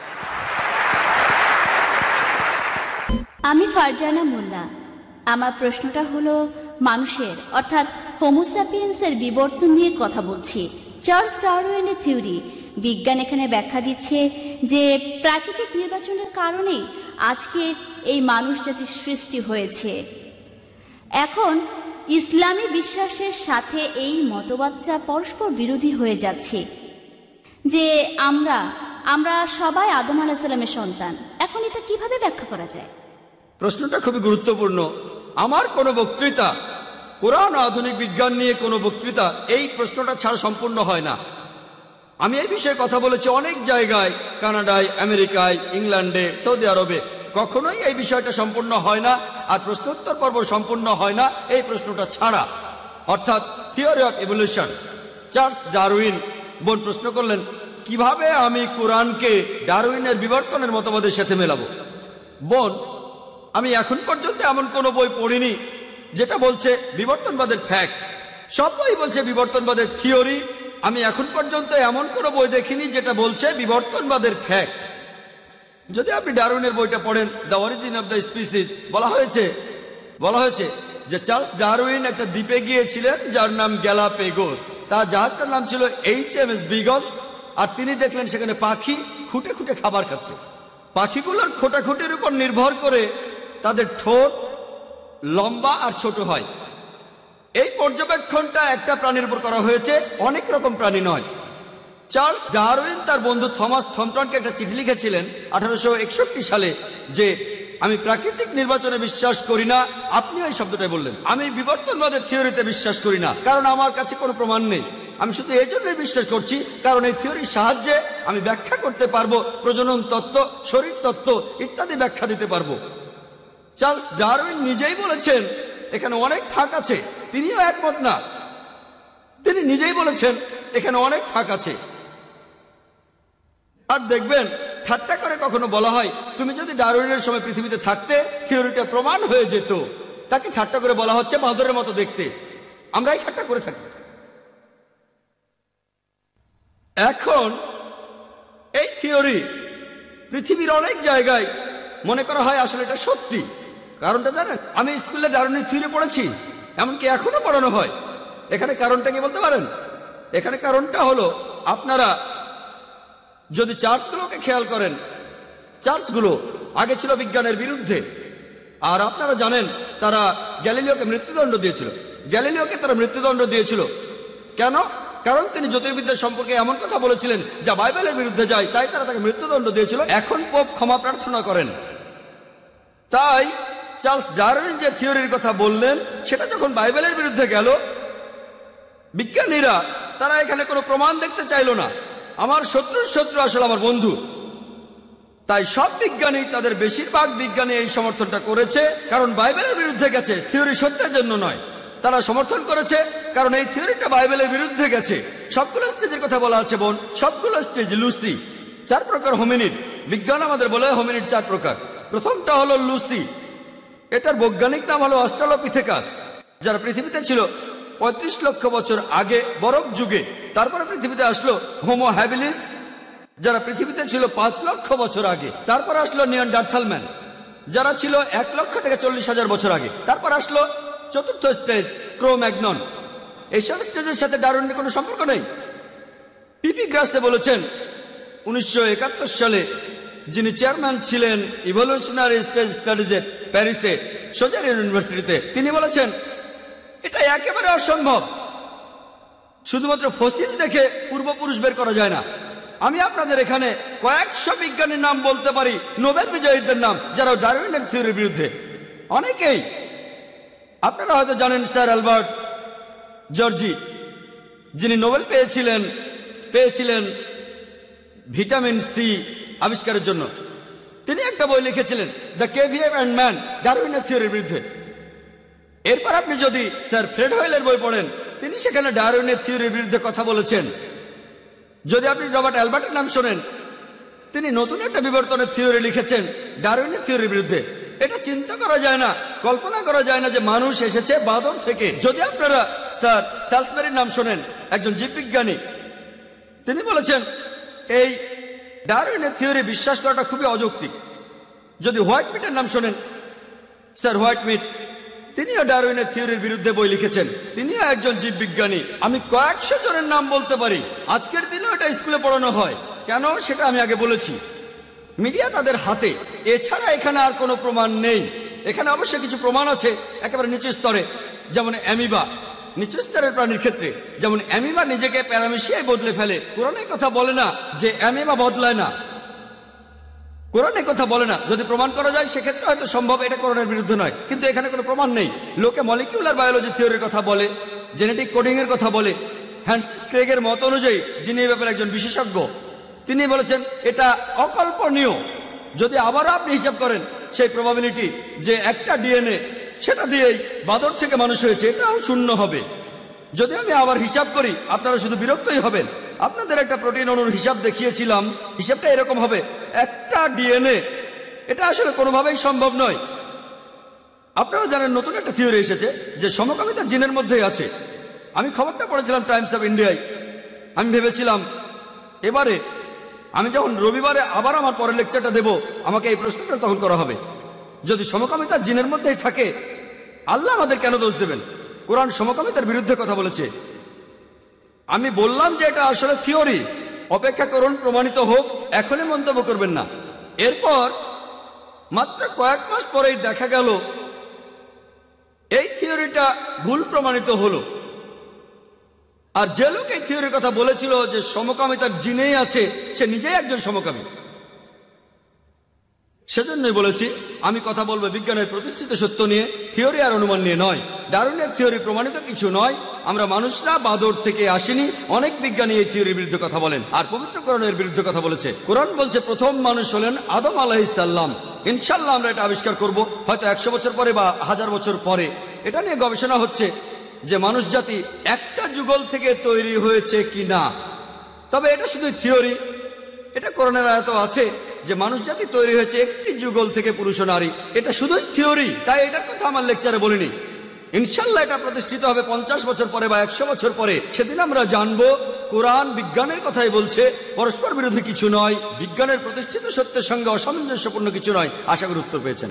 Speaker 4: আমি ফারজানা মোল্লা। আমার প্রশ্নটা হলো মানুষের অর্থাৎ হোমোস্যাপিয়েন্সের বিবর্তন নিয়ে কথা বলছি। চার্লস ডারউইনের থিওরি, বিজ্ঞান এখানে ব্যাখ্যা দিচ্ছে যে প্রাকৃতিক নির্বাচনের কারণেই আজকে এই মানুষ জাতির সৃষ্টি হয়েছে। এখন ইসলামী বিশ্বাসের সাথে এই মতবাদটা পরস্পর বিরোধী হয়ে যাচ্ছে যে আমরা আমরা সবাই আদম আলাইহিস সালামের সন্তান। এখন এটা কিভাবে ব্যাখ্যা করা যায়?
Speaker 8: প্রশ্নটা খুবই গুরুত্বপূর্ণ। আমার কোনো বক্তৃতা কোরআন আধুনিক বিজ্ঞান নিয়ে কোনো বক্তৃতা এই প্রশ্নটা ছাড়া সম্পূর্ণ হয় না। আমি এই বিষয়ে কথা বলেছি অনেক জায়গায়, কানাডায়, আমেরিকায়, ইংল্যান্ডে, সৌদি আরবে। কখনোই এই বিষয়টা সম্পূর্ণ হয় না, আর প্রশ্নোত্তর পর্ব সম্পূর্ণ হয় না এই প্রশ্নটা ছাড়া, অর্থাৎ theory of evolution. Charles Darwin বোন প্রশ্ন করলেন কিভাবে আমি কোরআনকে ডারউইনের বিবর্তনের মতবাদের সাথে মেলাবো। বোন, আমি এখন পর্যন্ত এমন কোনো বই পড়িনি যেটা বলছে বিবর্তনবাদের ফ্যাক্ট। সব বই বলছে বিবর্তনবাদের থিওরি। আমি এখন পর্যন্ত এমন কোনো বই দেখিনি যেটা বলছে বিবর্তনবাদের ফ্যাক্ট। যদি আপনি ডারউইনের বইটা পড়েন, the origin of the species, বলা হয়েছে বলা হয়েছে যে চার্লস ডারউইন একটা দ্বীপে গিয়েছিলেন যার নাম গ্যালাপেগোস। তার জাহাজটার নাম ছিল এইচ এম এস বিগন। আর তিনি দেখলেন সেখানে পাখি খুঁটে খুঁটে খাবার খাচ্ছে। পাখিগুলোর খোঁটাখুটির উপর নির্ভর করে তাদের ঠোঁট লম্বা আর ছোট হয়। এই পর্যবেক্ষণটা একটা প্রাণীর উপর করা হয়েছে, অনেক রকম প্রাণী নয়। চার্লস ডারউইন তার বন্ধু থমাস থমটনকে একটা চিঠি লিখেছিলেন আঠারোশো একষট্টি সালে যে আমি প্রাকৃতিক নির্বাচনে বিশ্বাস করি না। আপনি এই শব্দটাই বললেন। আমি বিবর্তনবাদের থিওরিতে বিশ্বাস করি না, কারণ আমার কাছে কোনো প্রমাণ নেই। আমি শুধু এই জন্যই বিশ্বাস করছি কারণ এই থিওরির সাহায্যে আমি ব্যাখ্যা করতে পারবো, প্রজনন তত্ত্ব, শরীর তত্ত্ব ইত্যাদি ব্যাখ্যা দিতে পারবো। চার্লস ডারউইন নিজেই বলেছেন এখানে অনেক ফাঁক আছে। তিনিও একমত না। তিনি নিজেই বলেছেন এখানে অনেক ফাঁক আছে। আর দেখবেন ঠাট্টা করে কখনো বলা হয় তুমি যদি ডারউইনের সময় পৃথিবীতে থাকতে থিওরিটা প্রমাণ হয়ে যেত। তাকে ঠাট্টা করে বলা হচ্ছে বাঁদরের মতো দেখতে। আমরাই ঠাট্টা করে থাকি। এখন এই থিওরি পৃথিবীর অনেক জায়গায় মনে করা হয় আসলে এটা সত্যি। কারণটা জানেন? আমি স্কুলে ডারউইনের থিওরি পড়েছি, এমনকি এখনো পড়ানো হয়। এখানে কারণটা কি বলতে পারেন? এখানে কারণটা হলো আপনারা যদি চার্চগুলোকে খেয়াল করেন, চার্চগুলো আগে ছিল বিজ্ঞানের বিরুদ্ধে। আর আপনারা জানেন তারা গ্যালিলিওকে মৃত্যুদণ্ড দিয়েছিল। গ্যালিলিওকে তারা মৃত্যুদণ্ড দিয়েছিল কেন? কারণ তিনি জ্যোতির্বিদ্যা সম্পর্কে এমন কথা বলেছিলেন যা বাইবেলের বিরুদ্ধে যায়, তাই তারা তাকে মৃত্যুদণ্ড দিয়েছিল। এখন পোপ ক্ষমা প্রার্থনা করেন। তাই চার্লস ডারউইন যে থিওরির কথা বললেন সেটা যখন বাইবেলের বিরুদ্ধে গেল, বিজ্ঞানীরা তারা এখানে কোনো প্রমাণ দেখতে চাইল না। আমার শত্রুর শত্রু আসলে আমার বন্ধু। তাই সব বিজ্ঞানী, তাদের বেশিরভাগ বিজ্ঞানী এই সমর্থনটা করেছে কারণ বাইবেলের বিরুদ্ধে গেছে, থিওরি সত্যের জন্য নয়। তারা সমর্থন করেছে কারণ এই থিওরিটা বাইবেলের বিরুদ্ধে গেছে। সবগুলো স্টেজের কথা বলা আছে বোন, সবগুলো স্টেজ। লুসি, চার প্রকার হোমিনিড। বিজ্ঞান আমাদের বলে হোমিনিড চার প্রকার। প্রথমটা হলো লুসি, এটার বৈজ্ঞানিক নাম হলো অস্ট্রালোপিথেকাস, যারা পৃথিবীতে ছিল পঁয়ত্রিশ লক্ষ বছর আগে বরফ যুগে। তারপরে পৃথিবীতে আসলো হোমো হ্যাবিলিস, যারা পৃথিবীতে ছিল পাঁচ লক্ষ বছর আগে। তারপর আসলো নিয়ানডার্থাল ম্যান, যারা ছিল এক লক্ষ থেকে চল্লিশ হাজার বছর আগে। তারপর আসলো চতুর্থ স্টেজ ক্রো-ম্যাগনন। এইসব স্টেজের সাথে ডারউইনের কোনো সম্পর্ক নেই। পিপি গ্রাসে বলেছেন উনিশশো একাত্তর সালে, যিনি চেয়ারম্যান ছিলেন ইভলিউশনারি স্টেজ স্টাডিজের প্যারিসে সোজার ইউনিভার্সিটিতে, তিনি বলেছেন এটা একেবারে অসম্ভব। শুধুমাত্র ফসিল দেখে পূর্বপুরুষ বের করা যায় না। আমি আপনাদের এখানে কয়েকশো বিজ্ঞানীর নাম বলতে পারি, নোবেল বিজয়ীদের নাম, যারা ডারউইনের থিওরির বিরুদ্ধে। অনেকেই আপনারা হয়তো জানেন স্যার অ্যালবার্ট জর্জি, যিনি নোবেল পেয়েছিলেন পেয়েছিলেন ভিটামিন সি আবিষ্কারের জন্য। তিনি একটা বই লিখেছিলেন, দ্য কেভিএম অ্যান্ড ম্যান, ডারউইনের থিওরির বিরুদ্ধে। এরপর আপনি যদি স্যার ফ্রেড হোয়েলের বই পড়েন, তিনি সেখানে ডারউইনের থিওরির বিরুদ্ধে কথা বলেছেন। যদি আপনি রবার্ট অ্যালবার্টের নাম শোনেন, তিনি নতুন একটা বিবর্তনের থিওরি লিখেছেন ডারউইনের থিওরির বিরুদ্ধে। এটা চিন্তা করা যায় না, কল্পনা করা যায় না যে মানুষ এসেছে বাদর থেকে। যদি আপনারা স্যার স্যালসবেরির নাম শোনেন, একজন জীববিজ্ঞানী, তিনি বলেছেন এই ডারউইনের থিওরি বিশ্বাস করাটা খুবই অযৌক্তিক। যদি হোয়াইট মিটের নাম শোনেন, স্যার হোয়াইট মিট, তিনিও ডারউইনের থিওরির বিরুদ্ধে বই লিখেছেন। তিনিও একজন জীববিজ্ঞানী। আমি কয়েকশো জনের নাম বলতে পারি। আজকের দিনেও এটা স্কুলে পড়ানো হয়। কেন সেটা আমি আগে বলেছি। মিডিয়া তাদের হাতে, এছাড়া এখানে আর কোনো প্রমাণ নেই। এখানে অবশ্যই কিছু প্রমাণ আছে একেবারে নিচু স্তরে, যেমন অ্যামিবা। নিচু স্তরের প্রাণীর ক্ষেত্রে যেমন অ্যামিবা নিজেকে প্যারামিশিয়ায় বদলে ফেলে। কোরআনে কথা বলে না যে অ্যামিবা বদলায় না, কোরআনে কথা বলে না। যদি প্রমাণ করা যায় সেক্ষেত্রে হয়তো সম্ভব, এটা কোরআনের বিরুদ্ধে নয়, কিন্তু এখানে কোনো প্রমাণ নেই। লোকে মলিকিউলার বায়োলজি থিওরির কথা বলে, জেনেটিক কোডিং এর কথা বলে। হ্যান্সিস ক্রেগের মত অনুযায়ী, যিনি এই ব্যাপারে একজন বিশেষজ্ঞ, তিনি বলেছেন এটা অকল্পনীয়। যদি আবারও আপনি হিসাব করেন সেই প্রবাবিলিটি যে একটা ডিএনএ সেটা দিয়েই বাদর থেকে মানুষ হয়েছে, এটাও শূন্য হবে। যদি আমি আবার হিসাব করি, আপনারা শুধু বিরক্তই হবেন। আপনাদের একটা প্রোটিন অণুর হিসাব দেখিয়েছিলাম, হিসাবটা এরকম হবে, একটা ডিএনএ। এটা আসলে কোনোভাবেই সম্ভব নয়। আপনারা জানেন নতুন একটা থিওরি এসেছে যে সমকামিতা জিনের মধ্যেই আছে। আমি খবরটা পড়েছিলাম টাইমস অফ ইন্ডিয়ায়। আমি ভেবেছিলাম এবারে আমি যখন রবিবারে আবার আমার পরের লেকচারটা দেব, আমাকে এই প্রশ্নটা তখন করা হবে, যদি সমকামিতা জিনের মধ্যেই থাকে, আল্লাহ আমাদের কেন দোষ দেবেন? কোরআন সমকামিতার বিরুদ্ধে কথা বলেছে। আমি বললাম যে এটা আসলে থিওরি, অপেক্ষা করুন প্রমাণিত হোক, এখনই মন্তব্য করবেন না। এরপর মাত্র কয়েক মাস পরেই দেখা গেল এই থিওরিটা ভুল প্রমাণিত হলো। আর যে লোক এই থিওরির কথা বলেছিল যে সমকামিতার জিনেই আছে, সে নিজেই একজন সমকামী। সেজন্যই বলেছি আমি কথা বলবো বিজ্ঞানের প্রতিষ্ঠিত সত্য নিয়ে, থিওরি আর অনুমান নিয়ে নয়। ডারউইনের থিওরি প্রমাণিত কিছু নয়। আমরা মানুষরা বাদর থেকে আসেনি। অনেক বিজ্ঞানী এই থিওরির বিরুদ্ধে কথা বলেন, আর পবিত্র কোরআনের বিরুদ্ধে কথা বলেছে। কোরআন বলছে প্রথম মানুষ হলেন আদম আলাইহিস সালাম। ইনশাল্লাহ আমরা এটা আবিষ্কার করব, হয়তো একশো বছর পরে বা হাজার বছর পরে। এটা নিয়ে গবেষণা হচ্ছে যে মানুষ জাতি একটা যুগল থেকে তৈরি হয়েছে কি না। তবে এটা শুধু থিওরি, এটা কোরআনের আয়াত আছে যে মানুষ জাতি তৈরি হয়েছে একটি যুগল থেকে, পুরুষ ও নারী। এটা শুধুই থিওরি, তাই এটার কথা আমার লেকচারে বলিনি। ইনশাল্লাহ এটা প্রতিষ্ঠিত হবে পঞ্চাশ বছর পরে বা একশো বছর পরে। সেদিন আমরা জানবো কোরআন বিজ্ঞানের কথাই বলছে, পরস্পর বিরোধী কিছু নয়, বিজ্ঞানের প্রতিষ্ঠিত সত্যের সঙ্গে অসামঞ্জস্যপূর্ণ কিছু নয়। আশা করি উত্তর পেয়েছেন।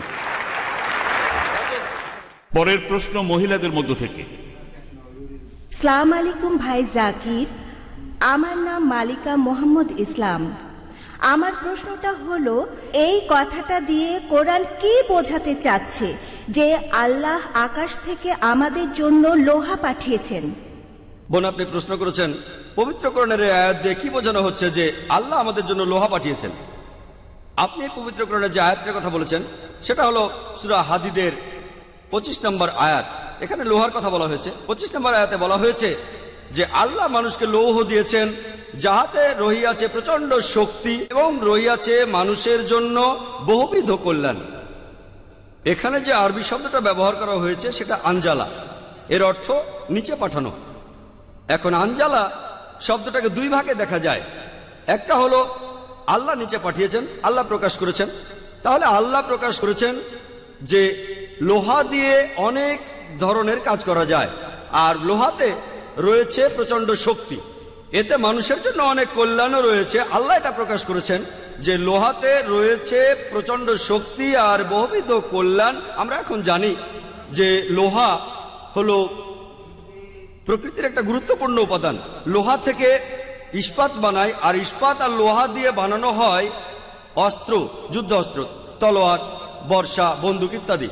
Speaker 7: পরের প্রশ্ন মহিলাদের মধ্য থেকে।
Speaker 2: সালাম আলাইকুম ভাই জাকির, আমার নাম মালিকা মোহাম্মদ ইসলাম। আমার প্রশ্নটা হলো, এই কথাটা দিয়ে কোরআন কি বোঝাতে চাচ্ছে যে আল্লাহ আকাশ থেকে আমাদের জন্য লোহা পাঠিয়েছেন?
Speaker 8: বোন, আপনি প্রশ্ন করেছেন পবিত্র কোরআনের আয়াত দিয়ে কি বোঝানো হচ্ছে যে আল্লাহ আমাদের জন্য লোহা পাঠিয়েছেন। আপনি পবিত্র কোরআনের যে আয়াতটার কথা বলেছেন সেটা হলো সূরা হাদিদের পঁচিশ নম্বর আয়াত। এখানে লোহার কথা বলা হয়েছে। পঁচিশ নম্বর আয়াতে বলা হয়েছে যে আল্লাহ মানুষকে লৌহ দিয়েছেন, যাহাতে রহিয়াছে প্রচন্ড শক্তি এবং রহিয়াছে মানুষের জন্য বহুবিধ কল্যাণ। এখানে যে আরবি শব্দটা ব্যবহার করা হয়েছে সেটা আঞ্জালা, এর অর্থ নিচে পাঠানো। এখন আঞ্জালা শব্দটাকে দুই ভাগে দেখা যায়। একটা হলো আল্লাহ নিচে পাঠিয়েছেন, আল্লাহ প্রকাশ করেছেন। তাহলে আল্লাহ প্রকাশ করেছেন যে লোহা দিয়ে অনেক ধরনের কাজ করা যায়, আর লোহাতে রয়েছে প্রচন্ড শক্তি, এতে মানুষের জন্য অনেক কল্যাণও রয়েছে। আল্লাহ এটা প্রকাশ করেছেন যে লোহাতে রয়েছে প্রচন্ড শক্তি আর বহুবিধ কল্যাণ। আমরা এখন জানি যে লোহা হলো প্রকৃতির একটা গুরুত্বপূর্ণ উপাদান। লোহা থেকে ইস্পাত বানায়, আর ইস্পাত আর লোহা দিয়ে বানানো হয় অস্ত্র, যুদ্ধ অস্ত্র, তলোয়ার, বর্ষা, বন্দুক ইত্যাদি।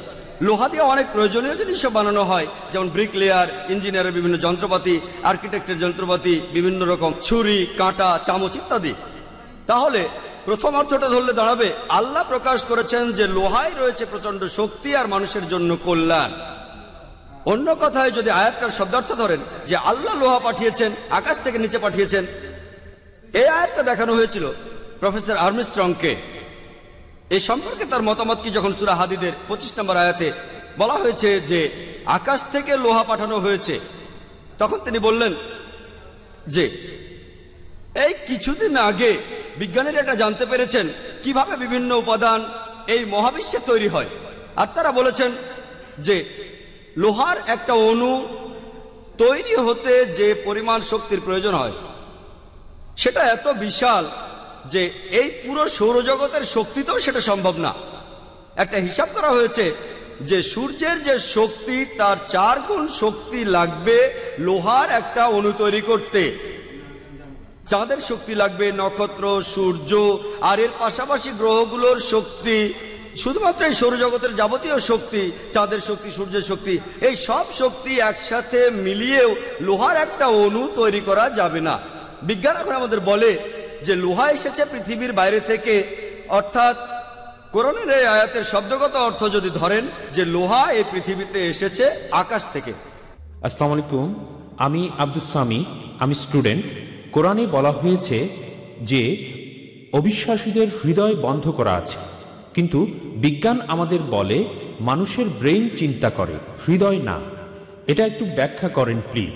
Speaker 8: লোহা দিয়ে অনেক প্রয়োজনীয় জিনিসও বানানো হয়, যেমন ব্রিকলেয়ার, ইঞ্জিনিয়ারের বিভিন্ন যন্ত্রপাতি, আর্কিটেক্টের যন্ত্রপাতি, বিভিন্ন রকম ছুরি, কাঁটা, চামচ ইত্যাদি। তাহলে প্রথম অর্থটা ধরলে দাঁড়াবে আল্লাহ প্রকাশ করেছেন যে লোহায় রয়েছে প্রচন্ড শক্তি আর মানুষের জন্য কল্যাণ। অন্য কথায় যদি আয়াতটার শব্দার্থ ধরেন যে আল্লাহ লোহা পাঠিয়েছেন, আকাশ থেকে নিচে পাঠিয়েছেন, এই আয়াতটা দেখানো হয়েছিল প্রফেসর আর্মস্ট্রংকে। এই সম্পর্কে তার মতামত কি যখন সূরা হাদিদের পঁচিশ নম্বর আয়াতে বলা হয়েছে যে আকাশ থেকে লোহা পাঠানো হয়েছে, তখন তিনি বললেন যে এই কিছুদিন আগে বিজ্ঞানীরা এটা জানতে পেরেছেন কিভাবে বিভিন্ন উপাদান এই মহাবিশ্বে তৈরি হয়। আর তারা বলেছেন যে লোহার একটা অণু তৈরি হতে যে পরিমাণ শক্তির প্রয়োজন হয় সেটা এত বিশাল যে এই পুরো সৌরজগতের শক্তিতেও সেটা সম্ভব না। একটা হিসাব করা হয়েছে যে সূর্যের যে শক্তি তার চার গুণ শক্তি লাগবে লোহার একটা অণু তৈরি করতে। চাঁদের শক্তি লাগবে, নক্ষত্র, সূর্য আর এর পাশাপাশি গ্রহগুলোর শক্তি, শুধুমাত্র এই সৌরজগতের যাবতীয় শক্তি, চাঁদের শক্তি, সূর্যের শক্তি, এই সব শক্তি একসাথে মিলিয়েও লোহার একটা অণু তৈরি করা যাবে না। বিজ্ঞান এখন আমাদের বলে যে লোহা এসেছে পৃথিবীর বাইরে থেকে, অর্থাৎ কোরআনের এই আয়াতের শব্দগত অর্থ যদি ধরেন যে লোহা এই পৃথিবীতে এসেছে আকাশ থেকে।
Speaker 5: আসসালামু আলাইকুম, আমি আব্দুস সামি, আমি স্টুডেন্ট। কোরআনে বলা হয়েছে যে অবিশ্বাসীদের হৃদয় বন্ধ করা আছে, কিন্তু বিজ্ঞান আমাদের বলে মানুষের ব্রেইন চিন্তা করে, হৃদয় না। এটা একটু ব্যাখ্যা করেন প্লিজ।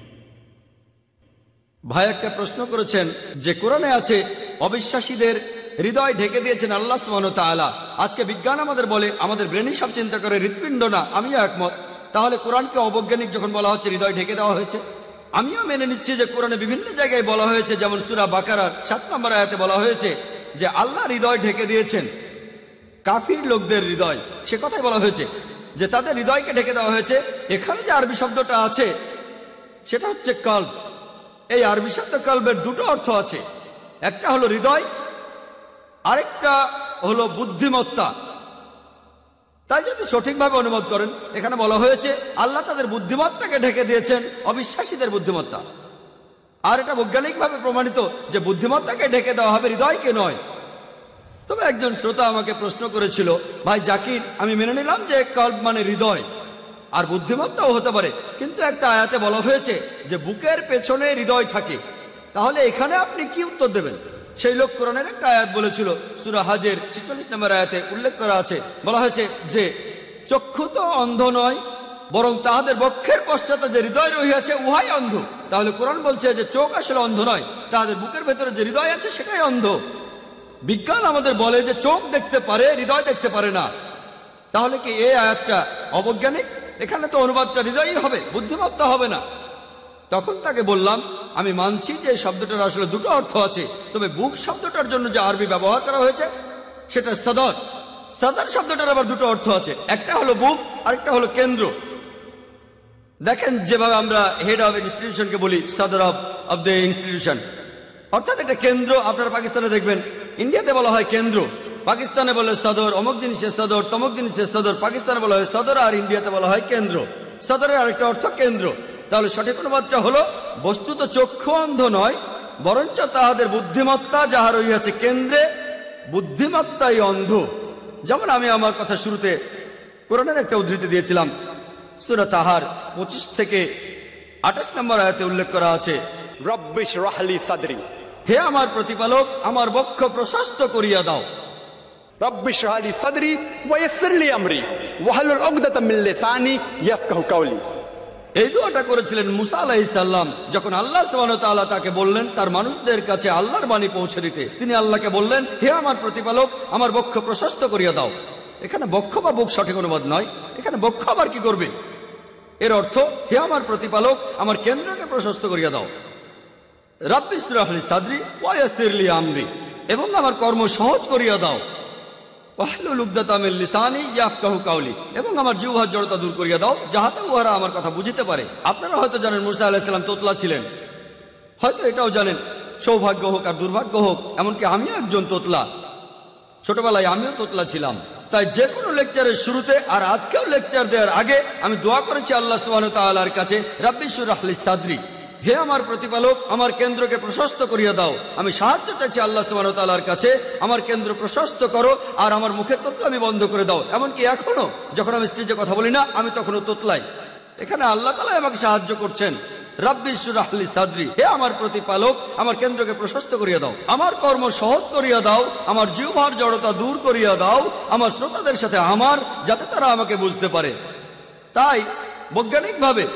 Speaker 8: ভাই একটা প্রশ্ন করেছেন যে কোরআনে আছে অবিশ্বাসীদের হৃদয় ঢেকে দিয়েছেন আল্লাহ সুবহানাহু ওয়া তাআলা। আজকে বিজ্ঞান আমাদের বলে আমাদের ব্রেনই সব চিন্তা করে, হৃৎপিণ্ড না। আমিও একমত। তাহলে কোরআনকে অবৈজ্ঞানিক যখন বলা হচ্ছে হৃদয় ঢেকে দেওয়া হয়েছে, আমিও মেনে নিচ্ছি যে কোরআনে বিভিন্ন জায়গায় বলা হয়েছে, যেমন সূরা বাকারার সাত নম্বর আয়াতে বলা হয়েছে যে আল্লাহ হৃদয় ঢেকে দিয়েছেন কাফির লোকদের হৃদয়। সে কথাই বলা হয়েছে যে তাদের হৃদয়কে ঢেকে দেওয়া হয়েছে। এখানে যে আরবি শব্দটা আছে সেটা হচ্ছে কলব। এই আরবি শব্দ কলবের দুটো অর্থ আছে, একটা হলো হৃদয়, আরেকটা হলো বুদ্ধিমত্তা। তাই যদি সঠিকভাবে অনুবাদ করেন, এখানে বলা হয়েছে আল্লাহ তাদের বুদ্ধিমত্তাকে ঢেকে দিয়েছেন অবিশ্বাসীদের বুদ্ধিমত্তা। আর এটা বৈজ্ঞানিকভাবে প্রমাণিত যে বুদ্ধিমত্তাকে ঢেকে দেওয়া হবে, হৃদয়কে নয়। তবে একজন শ্রোতা আমাকে প্রশ্ন করেছিল, ভাই জাকির, আমি মেনে নিলাম যে কলব মানে হৃদয় আর বুদ্ধিমত্তাও হতে পারে, কিন্তু একটা আয়াতে বলা হয়েছে যে বুকের পেছনে হৃদয় থাকে। তাহলে এখানে আপনি কি উত্তর দেবেন? সেই লোক কোরআনের একটা আয়াত বলেছিল, সূরা হাজের ছেচল্লিশ নম্বর আয়াতে উল্লেখ করা আছে, বলা হয়েছে যে চক্ষু তো অন্ধ নয়, বরং তাহাদের বক্ষের পশ্চাতে যে হৃদয় রহিয়াছে উহাই অন্ধ। তাহলে কোরআন বলছে যে চোখ আসলে অন্ধ নয়, তাদের বুকের ভেতরে যে হৃদয় আছে সেটাই অন্ধ। বিজ্ঞান আমাদের বলে যে চোখ দেখতে পারে, হৃদয় দেখতে পারে না। তাহলে কি এই আয়াতটা অবৈজ্ঞানিক? এখানে তো অনুবাদটা হৃদয়ই হবে, বুদ্ধিমত্তা হবে না। তখন তাকে বললাম, আমি মানছি যে শব্দটার আসলে দুটো অর্থ আছে, তবে বুক শব্দটার জন্য যে আরবি ব্যবহার করা হয়েছে সেটা সদর। সদর শব্দটার আবার দুটো অর্থ আছে, একটা হলো বুক, আরেকটা হলো কেন্দ্র। দেখেন যেভাবে আমরা হেড অফ ইনস্টিটিউশনকে বলি সদর অফ অফ দ্য ইনস্টিটিউশন, অর্থাৎ একটা কেন্দ্র। আপনারা পাকিস্তানে দেখবেন, ইন্ডিয়াতে বলা হয় কেন্দ্র, পাকিস্তানে বলে সদর, অমুক জিনিসের সদর, তমুক জিনিসের সদর। পাকিস্তানে বলা হয় সদর আর ইন্ডিয়াতে বলা হয় কেন্দ্র। সদরের আরেকটা অর্থ কেন্দ্র। তাহলে সঠিক অনুবাদটা হলো বস্তুত চক্ষু অন্ধ নয়, বরঞ্চ তাহাদের বুদ্ধিমত্তা যাহা রহিয়াছে কেন্দ্রে, বুদ্ধিমত্তাই অন্ধ। যেমন আমি আমার কথা শুরুতে কোরআনের একটা উদ্ধৃতি দিয়েছিলাম, সূরা তাহার পঁচিশ থেকে আঠাশ নম্বর আয়াতে উল্লেখ করা আছে,
Speaker 9: রব্বি শরহ লি সাদরি,
Speaker 8: হে আমার প্রতিপালক, আমার বক্ষ প্রশস্ত করিয়া দাও।
Speaker 9: রব্বি শরহ লি সাদরি ওয়া ইয়াসসির লি আমরি ওয়াহলুল উকদাতাম মিন লিসানি ইয়াফকাহু কাওলি।
Speaker 8: এই দোয়াটা করেছিলেন মুসা আলাইহিস সালাম যখন আল্লাহ সুবহানাহু ওয়া তাআলা তাকে বললেন তার মানুষদের কাছে আল্লাহর বাণী পৌঁছে দিতে। তিনি আল্লাহকে বললেন, হে আমার প্রতিপালক, আমার বক্ষ প্রশস্ত করিয়া দাও। এখানে বক্ষ বা বুক সঠিক অনুবাদ নয়, এখানে বক্ষ আবার কি করবে? এর অর্থ, হে আমার প্রতিপালক, আমার কেন্দ্রকে প্রশস্ত করিয়া দাও। রাব্বি ইশরাহ লি সাদরি ওয়া ইয়াসসির লি আমরি, এবং আমার কর্ম সহজ করিয়া দাও। ওয়াহলুল উকদাতাম মিন লিসানি ইয়াফকাহু কাওলি, এবং আমার জিহ্বার জড়তা দূর করিয়া দাও, যাহাতে উহারা আমার কথা বুঝিতে পারে। আপনারা হয়তো জানেন মুসা আলাইহিস সালাম তোতলা ছিলেন, হয়তো এটাও জানেন সৌভাগ্য হোক আর দুর্ভাগ্য হোক, এমনকি আমিও একজন তোতলা। ছোটবেলায় আমিও তোতলা ছিলাম। তাই যে কোনো লেকচারের শুরুতে আর আজকেও লেকচার দেওয়ার আগে আমি দোয়া করেছি আল্লাহ সুবহানাহু ওয়া তাআলার কাছে, রাব্বি ইশরাহ লি সাদরি, হে আমার প্রতিপালক আমার কেন্দ্রকে প্রশস্ত করিয়া দাও। আমি সাহায্য চাইছি আল্লাহ সুবহানাহু ওয়া তাআলার কাছে, আমার কেন্দ্র প্রশস্ত করো আর আমার মুখের তোতলামি বন্ধ করে দাও। এমনকি এখনো যখন আমি স্টেজে কথা বলি না, আমি তখনও তোতলাই। এখানে আল্লাহ তাআলা আমাকে সাহায্য করছেন। রাব্বি ইশরাহ লি সাদরি, হে আমার প্রতিপালক আমার কেন্দ্রকে প্রশস্ত করিয়া দাও, আমার কর্ম সহজ করিয়া দাও, আমার জিহ্বার জড়তা দূর করিয়া দাও আমার শ্রোতাদের সাথে আমার, যাতে তারা আমাকে বুঝতে পারে। তাই বৈজ্ঞানিকভাবে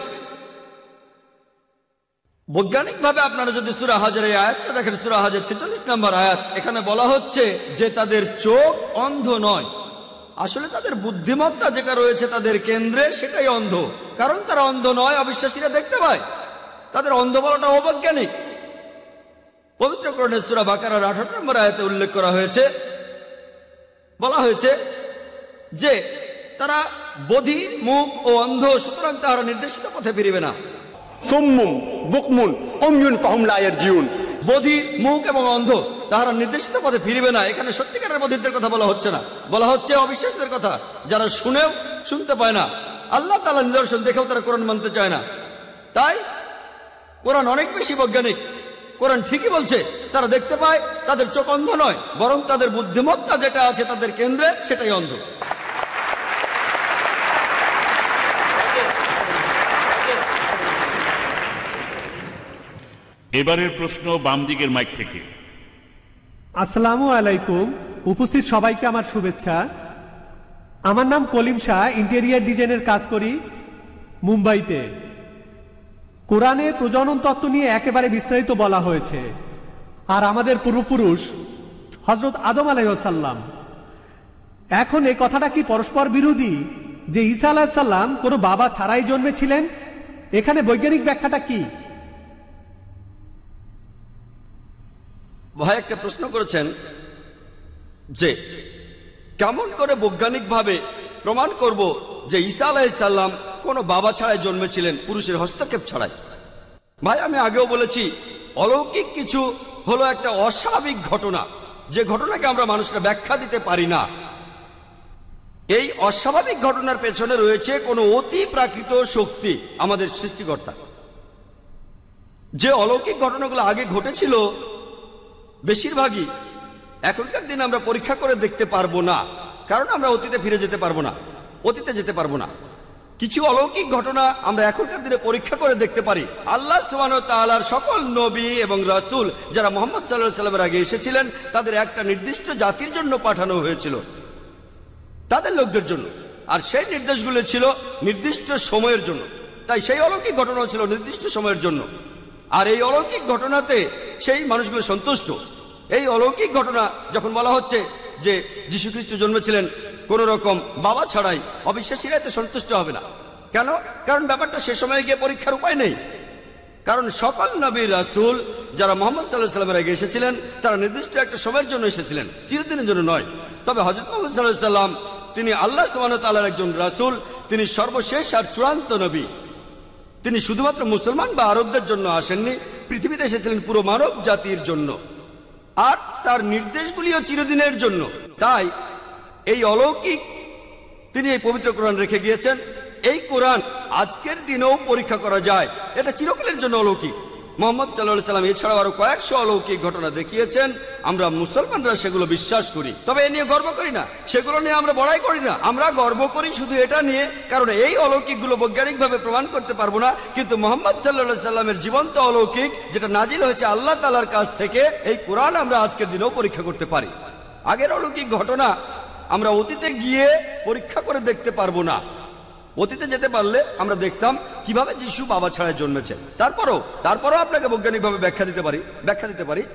Speaker 8: বৈজ্ঞানিকভাবে আপনারা যদি সূরা হাজরের আয়াতটা দেখেন, সূরা হাজর ছেচল্লিশ নম্বর আয়াত, এখানে বলা হচ্ছে যে তাদের চোখ অন্ধ নয়, আসলে তাদের বুদ্ধিমত্তা যেটা রয়েছে তাদের কেন্দ্রে সেটাই অন্ধ। কারণ তারা অন্ধ নয়, অবিশ্বাসীরা দেখতে পায়। তাদের অন্ধ বলাটা অবৈজ্ঞানিক। পবিত্র কোরআনের সূরা বাকারার আঠারো নম্বর আয়াতে উল্লেখ করা হয়েছে, বলা হয়েছে যে তারা বধির, মুখ ও অন্ধ, সুতরাং তারা নির্দেশিত পথে ফিরিবে না।
Speaker 9: সুম্মুম বুকমুন উময়ুন ফাহুম লা ইয়ারজিউন,
Speaker 8: বধির, মুখ এবং অন্ধ, তাহারা নির্দেশিত পথে ফিরিবে না। এখানে সত্যিকারের বধিরদের কথা বলা হচ্ছে না, বলা হচ্ছে অবিশ্বাসীদের কথা, যারা শুনেও শুনতে পায় না, আল্লাহ তাআলার নিদর্শন দেখেও তারা কোরআন মানতে চায় না। তাই কোরআন অনেক বেশি বৈজ্ঞানিক। কোরআন ঠিকই বলছে তারা দেখতে পায়, তাদের চোখ অন্ধ নয়, বরং তাদের বুদ্ধিমত্তা যেটা আছে তাদের কেন্দ্রে সেটাই অন্ধ।
Speaker 7: এবারের প্রশ্ন বাম দিকের মাইক থেকে।
Speaker 6: আসসালামু আলাইকুম, উপস্থিত সবাইকে আমার শুভেচ্ছা। আমার নাম কলিম শাহ, ইন্টেরিয়ার ডিজাইনের কাজ করি মুম্বাইতে। কোরআনে প্রজনন তত্ত্ব নিয়ে একেবারে বিস্তারিত বলা হয়েছে। আর আমাদের পূর্বপুরুষ হযরত আদম আলাইহিস সালাম, এখন এই কথাটা কি পরস্পর বিরোধী যে ঈসা আলাইহিস সালাম কোনো বাবা ছাড়াই জন্মেছিলেন? এখানে বৈজ্ঞানিক ব্যাখ্যাটা কি?
Speaker 8: ভাই একটা প্রশ্ন করেছেন যে কেমন করে বৈজ্ঞানিকভাবে প্রমাণ করব যে ঈসা আলাইহিস সালাম কোনো বাবা ছাড়াই জন্মেছিলেন, পুরুষের হস্তক্ষেপ ছাড়াই। ভাই আমি আগেও বলেছি, অলৌকিক কিছু হলো একটা অস্বাভাবিক ঘটনা, যে ঘটনাকে আমরা মানুষরা ব্যাখ্যা দিতে পারি না। এই অস্বাভাবিক ঘটনার পেছনে রয়েছে কোনো অতি প্রাকৃত শক্তি, আমাদের সৃষ্টিকর্তা। যে অলৌকিক ঘটনাগুলো আগে ঘটেছিল বেশিরভাগই এখনকার দিনে আমরা পরীক্ষা করে দেখতে পারবো না, কারণ আমরা অতীতে ফিরে যেতে পারবো না, অতীতে যেতে পারবো না। কিছু অলৌকিক ঘটনা আমরা এখনকার দিনে পরীক্ষা করে দেখতে পারি। আল্লাহ সুবহানাহু ওয়া তাআলার সকল নবী এবং রাসূল যারা মুহাম্মদ সাল্লাল্লাহু আলাইহি ওয়াসাল্লামের আগে এসেছিলেন, তাদের একটা নির্দিষ্ট জাতির জন্য পাঠানো হয়েছিল, তাদের লোকদের জন্য। আর সেই নির্দেশগুলো ছিল নির্দিষ্ট সময়ের জন্য। তাই সেই অলৌকিক ঘটনা ছিল নির্দিষ্ট সময়ের জন্য। আর এই অলৌকিক ঘটনাতে সেই মানুষগুলো সন্তুষ্ট। এই অলৌকিক ঘটনা যখন বলা হচ্ছে যে যীশু খ্রিস্ট জন্মেছিলেন কোন রকম বাবা ছাড়াই, অবিশ্বাসীরা এতে সন্তুষ্ট হবে না। কেন? কারণ ব্যাপারটা সে সময় গিয়ে পরীক্ষার উপায় নেই। কারণ সকল নবী রাসূল যারা মুহাম্মদ সাল্লাল্লাহু আলাইহি ওয়াসাল্লামের আগে এসেছিলেন, তারা নির্দিষ্ট একটা সময়ের জন্য এসেছিলেন, চিরদিনের জন্য নয়। তবে হযরত মুহাম্মদ সাল্লাল্লাহু আলাইহি ওয়াসাল্লাম তিনি আল্লাহ সুবহানাহু ওয়া তাআলার একজন রাসূল, তিনি সর্বশেষ আর চূড়ান্ত নবী। তিনি শুধুমাত্র মুসলমান বা আরবদের জন্য আসেননি, পৃথিবীতে এসেছিলেন পুরো মানব জাতির জন্য, আর তার নির্দেশগুলিও চিরদিনের জন্য। তাই এই অলৌকিক তিনি এই পবিত্র কোরআন রেখে গিয়েছেন। এই কোরআন আজকের দিনেও পরীক্ষা করা যায়, এটা চিরকালের জন্য অলৌকিক। মুহাম্মদ সাল্লাল্লাহু আলাইহি ওয়াসাল্লাম এছাড়াও আরো কয়েকশো অলৌকিক ঘটনা দেখিয়েছেন। আমরা মুসলমানরা সেগুলো বিশ্বাস করি, তবে এ নিয়ে গর্ব করি না, সেগুলো নিয়ে আমরা বড়াই করি না। আমরা গর্ব করি শুধু এটা নিয়ে, কারণ এই অলৌকিকগুলো বৈজ্ঞানিকভাবে প্রমাণ করতে পারবো না, কিন্তু মুহাম্মদ সাল্লাল্লাহু আলাইহি ওয়াসাল্লামের জীবন্ত অলৌকিক যেটা নাজিল হয়েছে আল্লাহ তাআলার কাছ থেকে, এই কোরআন আমরা আজকের দিনেও পরীক্ষা করতে পারি। আগের অলৌকিক ঘটনা আমরা অতীতে গিয়ে পরীক্ষা করে দেখতে পারবো না। অতীতে যেতে পারলে আমরা দেখতাম কিভাবে যিশু বাবা ছাড়াই জন্মেছে। তারপরও তারপরও আপনাকে বৈজ্ঞানিকভাবে ব্যাখ্যা দিতে পারি ব্যাখ্যা দিতে পারি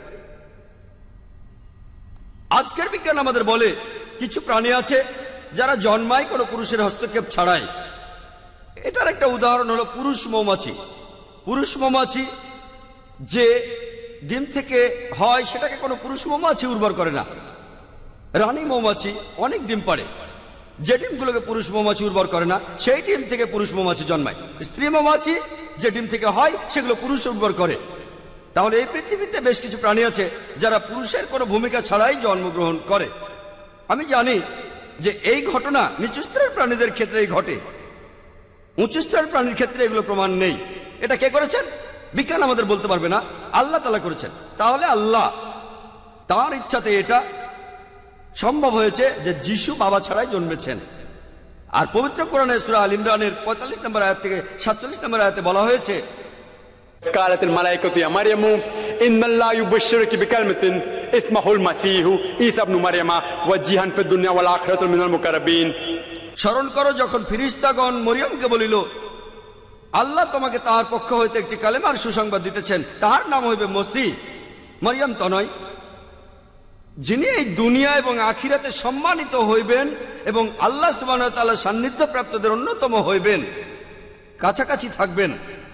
Speaker 8: আজকের বিজ্ঞান আমাদের বলে কিছু প্রাণী আছে যারা জন্মায় কোনো পুরুষের হস্তক্ষেপ ছাড়াই। এটার একটা উদাহরণ হলো পুরুষ মৌমাছি। পুরুষ মৌমাছি যে ডিম থেকে হয় সেটাকে কোনো পুরুষ মৌমাছি উর্বর করে না। রানী মৌমাছি অনেক ডিম পাড়ে, যে ডিমগুলোকে পুরুষ মৌমাছি উর্বর করে না সেই ডিম থেকে পুরুষ মৌমাছি জন্মায়। স্ত্রী মৌমাছি যে ডিম থেকে হয় সেগুলো পুরুষ উর্বর করে। তাহলে এই পৃথিবীতে বেশ কিছু প্রাণী আছে যারা পুরুষের কোনো ভূমিকা ছাড়াই জন্মগ্রহণ করে। আমি জানি যে এই ঘটনা নিচু স্তরের প্রাণীদের ক্ষেত্রেই ঘটে, উঁচু স্তরের প্রাণীর ক্ষেত্রে এগুলো প্রমাণ নেই। এটা কে করেছেন? বিজ্ঞান আমাদের বলতে পারবে না, আল্লাহ তাআলা করেছেন। তাহলে আল্লাহ তার ইচ্ছাতে এটা সম্ভব হয়েছে যে যিশু বাবা ছাড়াই জন্মেছেন। আর পবিত্র কোরআনে সূরা আল ইমরানের পঁয়তাল্লিশ নম্বর আয়াত থেকে সাতচল্লিশ নম্বর আয়াতে বলা হয়েছে,
Speaker 9: قالت الملائكة يا مريم إن الله يبشرك بكلمة اسمه المسيح عيسى ابن مريم وجيها في الدنيا والآخرة من المقربين।
Speaker 8: স্মরণ করো যখন ফেরেশতাগণ মরিয়মকে বলিল, আল্লাহ তোমাকে তাহার পক্ষ হইতে একটি কালেমার সুসংবাদ দিতেছেন, তাহার নাম হইবে মসিহ। মরিয়ম তো নয়, যিনি এই দুনিয়া এবং আখিরাতে সম্মানিত হইবেন এবং আল্লাহ সুবহানাহু ওয়া তাআলার সান্নিধ্য প্রাপ্তদের অন্যতম হইবেন, কাছাকাছি থাকবেন।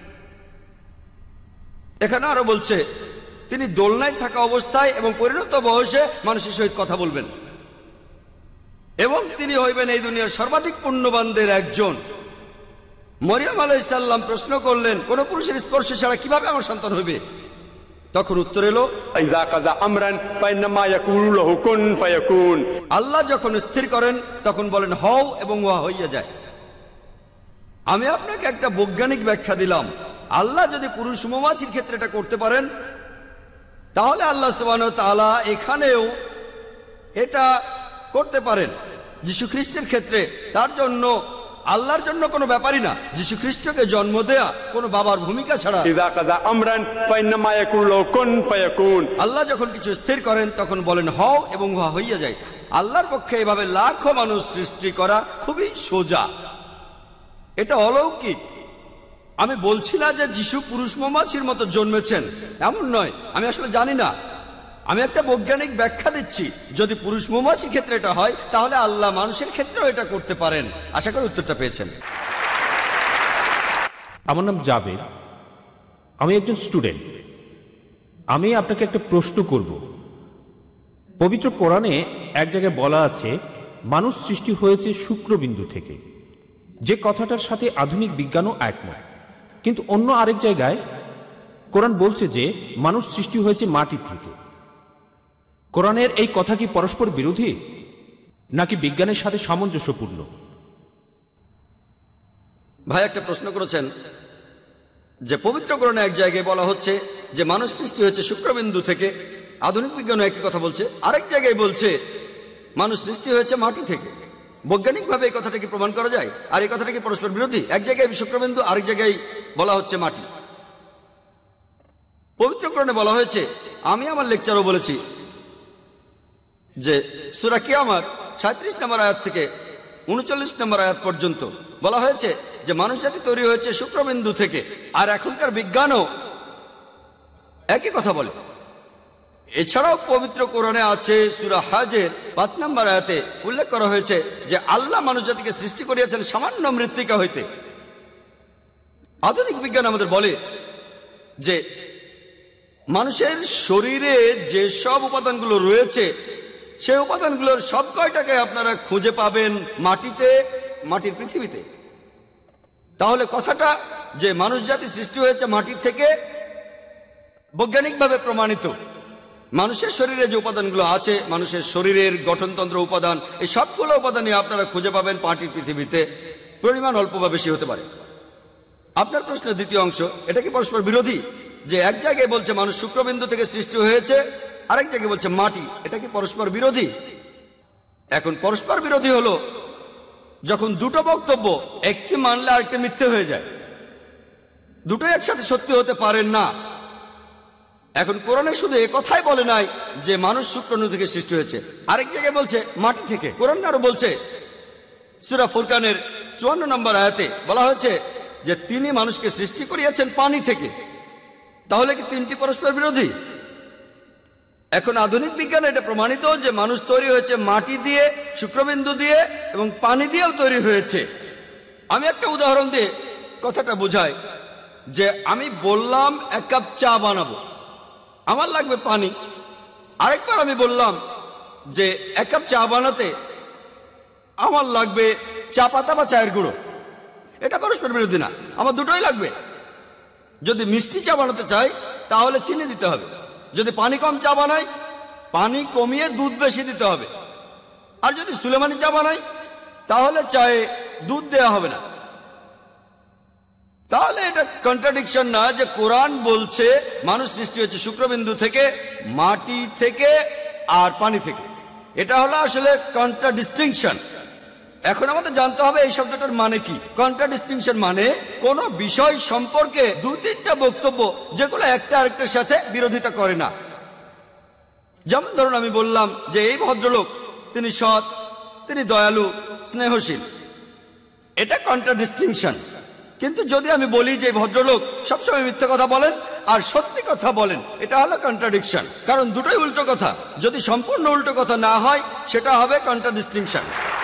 Speaker 8: এখানে আরো বলছে তিনি দোলনায় থাকা অবস্থায় এবং পরিণত বয়সে মানুষের সহিত কথা বলবেন এবং তিনি হইবেন এই দুনিয়ার সর্বাধিক পুণ্যবানদের একজন। মরিয়ম আলাইহিস সালাম প্রশ্ন করলেন, কোন পুরুষের স্পর্শ ছাড়া কিভাবে আমার সন্তান হইবে? তখন উত্তর এলো,
Speaker 9: ইযা কাযা আমরান ফাইন্নামা ইয়াকুলু লাহু কুন ফায়াকুন।
Speaker 8: আল্লাহ যখন স্থির করেন তখন বলেন হও এবং উহা হইয়া যায়। আমি আপনাকে একটা বৈজ্ঞানিক ব্যাখ্যা দিলাম। আল্লাহ যদি পুরুষ মৌমাছির ক্ষেত্রে এটা করতে পারেন, তাহলে আল্লাহ সুবহানাহু ওয়া তাআলা এখানেও এটা করতে পারেন যীশু খ্রিস্টের ক্ষেত্রে। তার জন্য আল্লাহর জন্য কোনো ব্যাপারই না যীশু খ্রিস্টকে জন্ম দেয়া কোনো বাবার ভূমিকা ছাড়া।
Speaker 9: ইযা কাযা আমরান ফাইন্নামা ইয়াকুলু লাহু কুন ফায়াকুন।
Speaker 8: আল্লাহ যখন কিছু স্থির করেন তখন বলেন হও এবং উহা হইয়া যায়। আল্লাহর পক্ষে এভাবে লাখো মানুষ সৃষ্টি করা খুবই সোজা, এটা অলৌকিক। আমি বলছি না যে যিশু পুরুষ মৌমাছির মতো জন্মেছেন, এমন নয়। আমি আসলে জানি না, আমি একটা বৈজ্ঞানিক ব্যাখ্যা দিচ্ছি। যদি পুরুষ মৌমাছির ক্ষেত্রে এটা হয়, তাহলে আল্লাহ মানুষের ক্ষেত্রেও এটা করতে পারেন। আশা করি উত্তরটা পেয়েছেন।
Speaker 5: আমার নাম জাবেদ, আমি একজন স্টুডেন্ট। আমি আপনাকে একটা প্রশ্ন করব। পবিত্র কোরআনে এক জায়গায় বলা আছে মানুষ সৃষ্টি হয়েছে শুক্রবিন্দু থেকে, যে কথাটার সাথে আধুনিক বিজ্ঞানও একমত। কিন্তু অন্য আরেক জায়গায় কোরআন বলছে যে মানুষ সৃষ্টি হয়েছে মাটি থেকে। কোরআনের এই কথা কি পরস্পর বিরোধী নাকি বিজ্ঞানের সাথে সামঞ্জস্যপূর্ণ?
Speaker 8: ভাই একটা প্রশ্ন করেছেন যে পবিত্র কোরআনে এক জায়গায় বলা হচ্ছে যে মানুষ সৃষ্টি হয়েছে শুক্রবিন্দু থেকে, আধুনিক বিজ্ঞান একই কথা বলছে। আরেক জায়গায় বলছে মানুষ সৃষ্টি হয়েছে মাটি থেকে। বৈজ্ঞানিকভাবে এই কথাটা কি প্রমাণ করা যায়? আর এই কথাটা কি পরস্পর বিরোধী? এক জায়গায় শুক্রবিন্দু, আরেক জায়গায় বলা হচ্ছে মাটি। পবিত্র কোরআনে বলা হয়েছে, আমি আমার লেকচারও বলেছি যে সূরা কিয়ামত সাঁত্রিশ নম্বর আয়াত থেকে উনচল্লিশ নম্বর আয়াত পর্যন্ত বলা হয়েছে যে মানুষ জাতি তৈরি হয়েছে শুক্রবিন্দু থেকে। আর এখনকার বিজ্ঞানও একই কথা বলে। এছাড়াও পবিত্র কোরআনে আছে সূরা হজের পাঁচ নম্বর আয়াতে উল্লেখ করা হয়েছে যে আল্লাহ মানুষ জাতিকে সৃষ্টি করিয়াছেন সামান্য মৃত্তিকা হইতে। আধুনিক বিজ্ঞান আমাদের বলে যে মানুষের শরীরে যে সব উপাদানগুলো রয়েছে, সেই উপাদানগুলোর সব কয়টাকে আপনারা খুঁজে পাবেন মাটিতে, মাটির পৃথিবীতে। তাহলে কথাটা যে মানুষ জাতি সৃষ্টি হয়েছে মাটি থেকে বৈজ্ঞানিকভাবে প্রমাণিত। মানুষের শরীরে যে উপাদানগুলো আছে, মানুষের শরীরের গঠনতন্ত্র উপাদান, এই সবগুলো উপাদানই আপনারা খুঁজে পাবেন মাটির পৃথিবীতে। পরিমাণ অল্প বা বেশি হতে পারে। আপনার প্রশ্নের দ্বিতীয় অংশ, এটা কি পরস্পর বিরোধী? যে এক জায়গায় বলছে মানুষ শুক্রবিন্দু থেকে সৃষ্টি হয়েছে, আরেক জায়গায় বলছে মাটি, এটা কি পরস্পর বিরোধী? এখন পরস্পর বিরোধী হলো যখন দুটো বক্তব্য একটি মানলে আরেকটি মিথ্যে হয়ে যায়। দুটোই একসাথে সত্যি হতে পারেন না। এখন কোরআনে শুধু এ কথাই বলে নাই যে মানুষ শুক্রাণু থেকে সৃষ্টি হয়েছে, আরেক জায়গায় বলছে মাটি থেকে। কোরআন আরো বলছে সূরা ফুরকানের চুয়ান্ন নম্বর আয়াতে বলা হয়েছে যে তিনি মানুষকে সৃষ্টি করিয়াছেন পানি থেকে। তাহলে কি তিনটি পরস্পর বিরোধী? এখন আধুনিক বিজ্ঞানে এটা প্রমাণিত যে মানুষ তৈরি হয়েছে মাটি দিয়ে, শুক্রবিন্দু দিয়ে এবং পানি দিয়েও তৈরি হয়েছে। আমি একটা উদাহরণ দিয়ে কথাটা বোঝাই যে আমি বললাম এক কাপ চা বানাবো, আমার লাগবে পানি। আরেকবার আমি বললাম যে এক কাপ চা বানাতে আমার লাগবে চা পাতা বা চায়ের গুঁড়ো। এটা পরস্পর বিরোধী না, আমার দুটোই লাগবে। যদি মিষ্টি চা বানাতে চাই তাহলে চিনি দিতে হবে, যদি পানি কম চা বানাই পানি কমিয়ে দুধ বেশি দিতে হবে। আর যদি সুলেমানি চা বানাই তাহলে চায়ে দুধ দেওয়া হবে না। তাহলে এটা কন্ট্রাডিকশন না যে কোরআন বলছে মানুষ সৃষ্টি হয়েছে শুক্রবিন্দু থেকে, মাটি থেকে আর পানি থেকে। এটা হলো আসলে কন্ট্রাডিস্টিংশন। এখন আমাদের জানতে হবে এই শব্দটার মানে কি। কন্ট্রাডিস্টিংশন মানে কোন বিষয় সম্পর্কে দু তিনটা বক্তব্য যেগুলো একটা আরেকটার সাথে বিরোধিতা করে না। যেমন ধরুন আমি বললাম যে এই ভদ্রলোক তিনি সৎ, তিনি দয়ালু, স্নেহশীল, এটা কন্ট্রাডিস্টিংশন। কিন্তু যদি আমি বলি যে ভদ্রলোক সবসময় মিথ্যে কথা বলেন আর সত্যি কথা বলেন, এটা হলো কন্ট্রাডিকশন, কারণ দুটোই উল্টো কথা। যদি সম্পূর্ণ উল্টো কথা না হয় সেটা হবে কন্ট্রাডিস্টিংশন।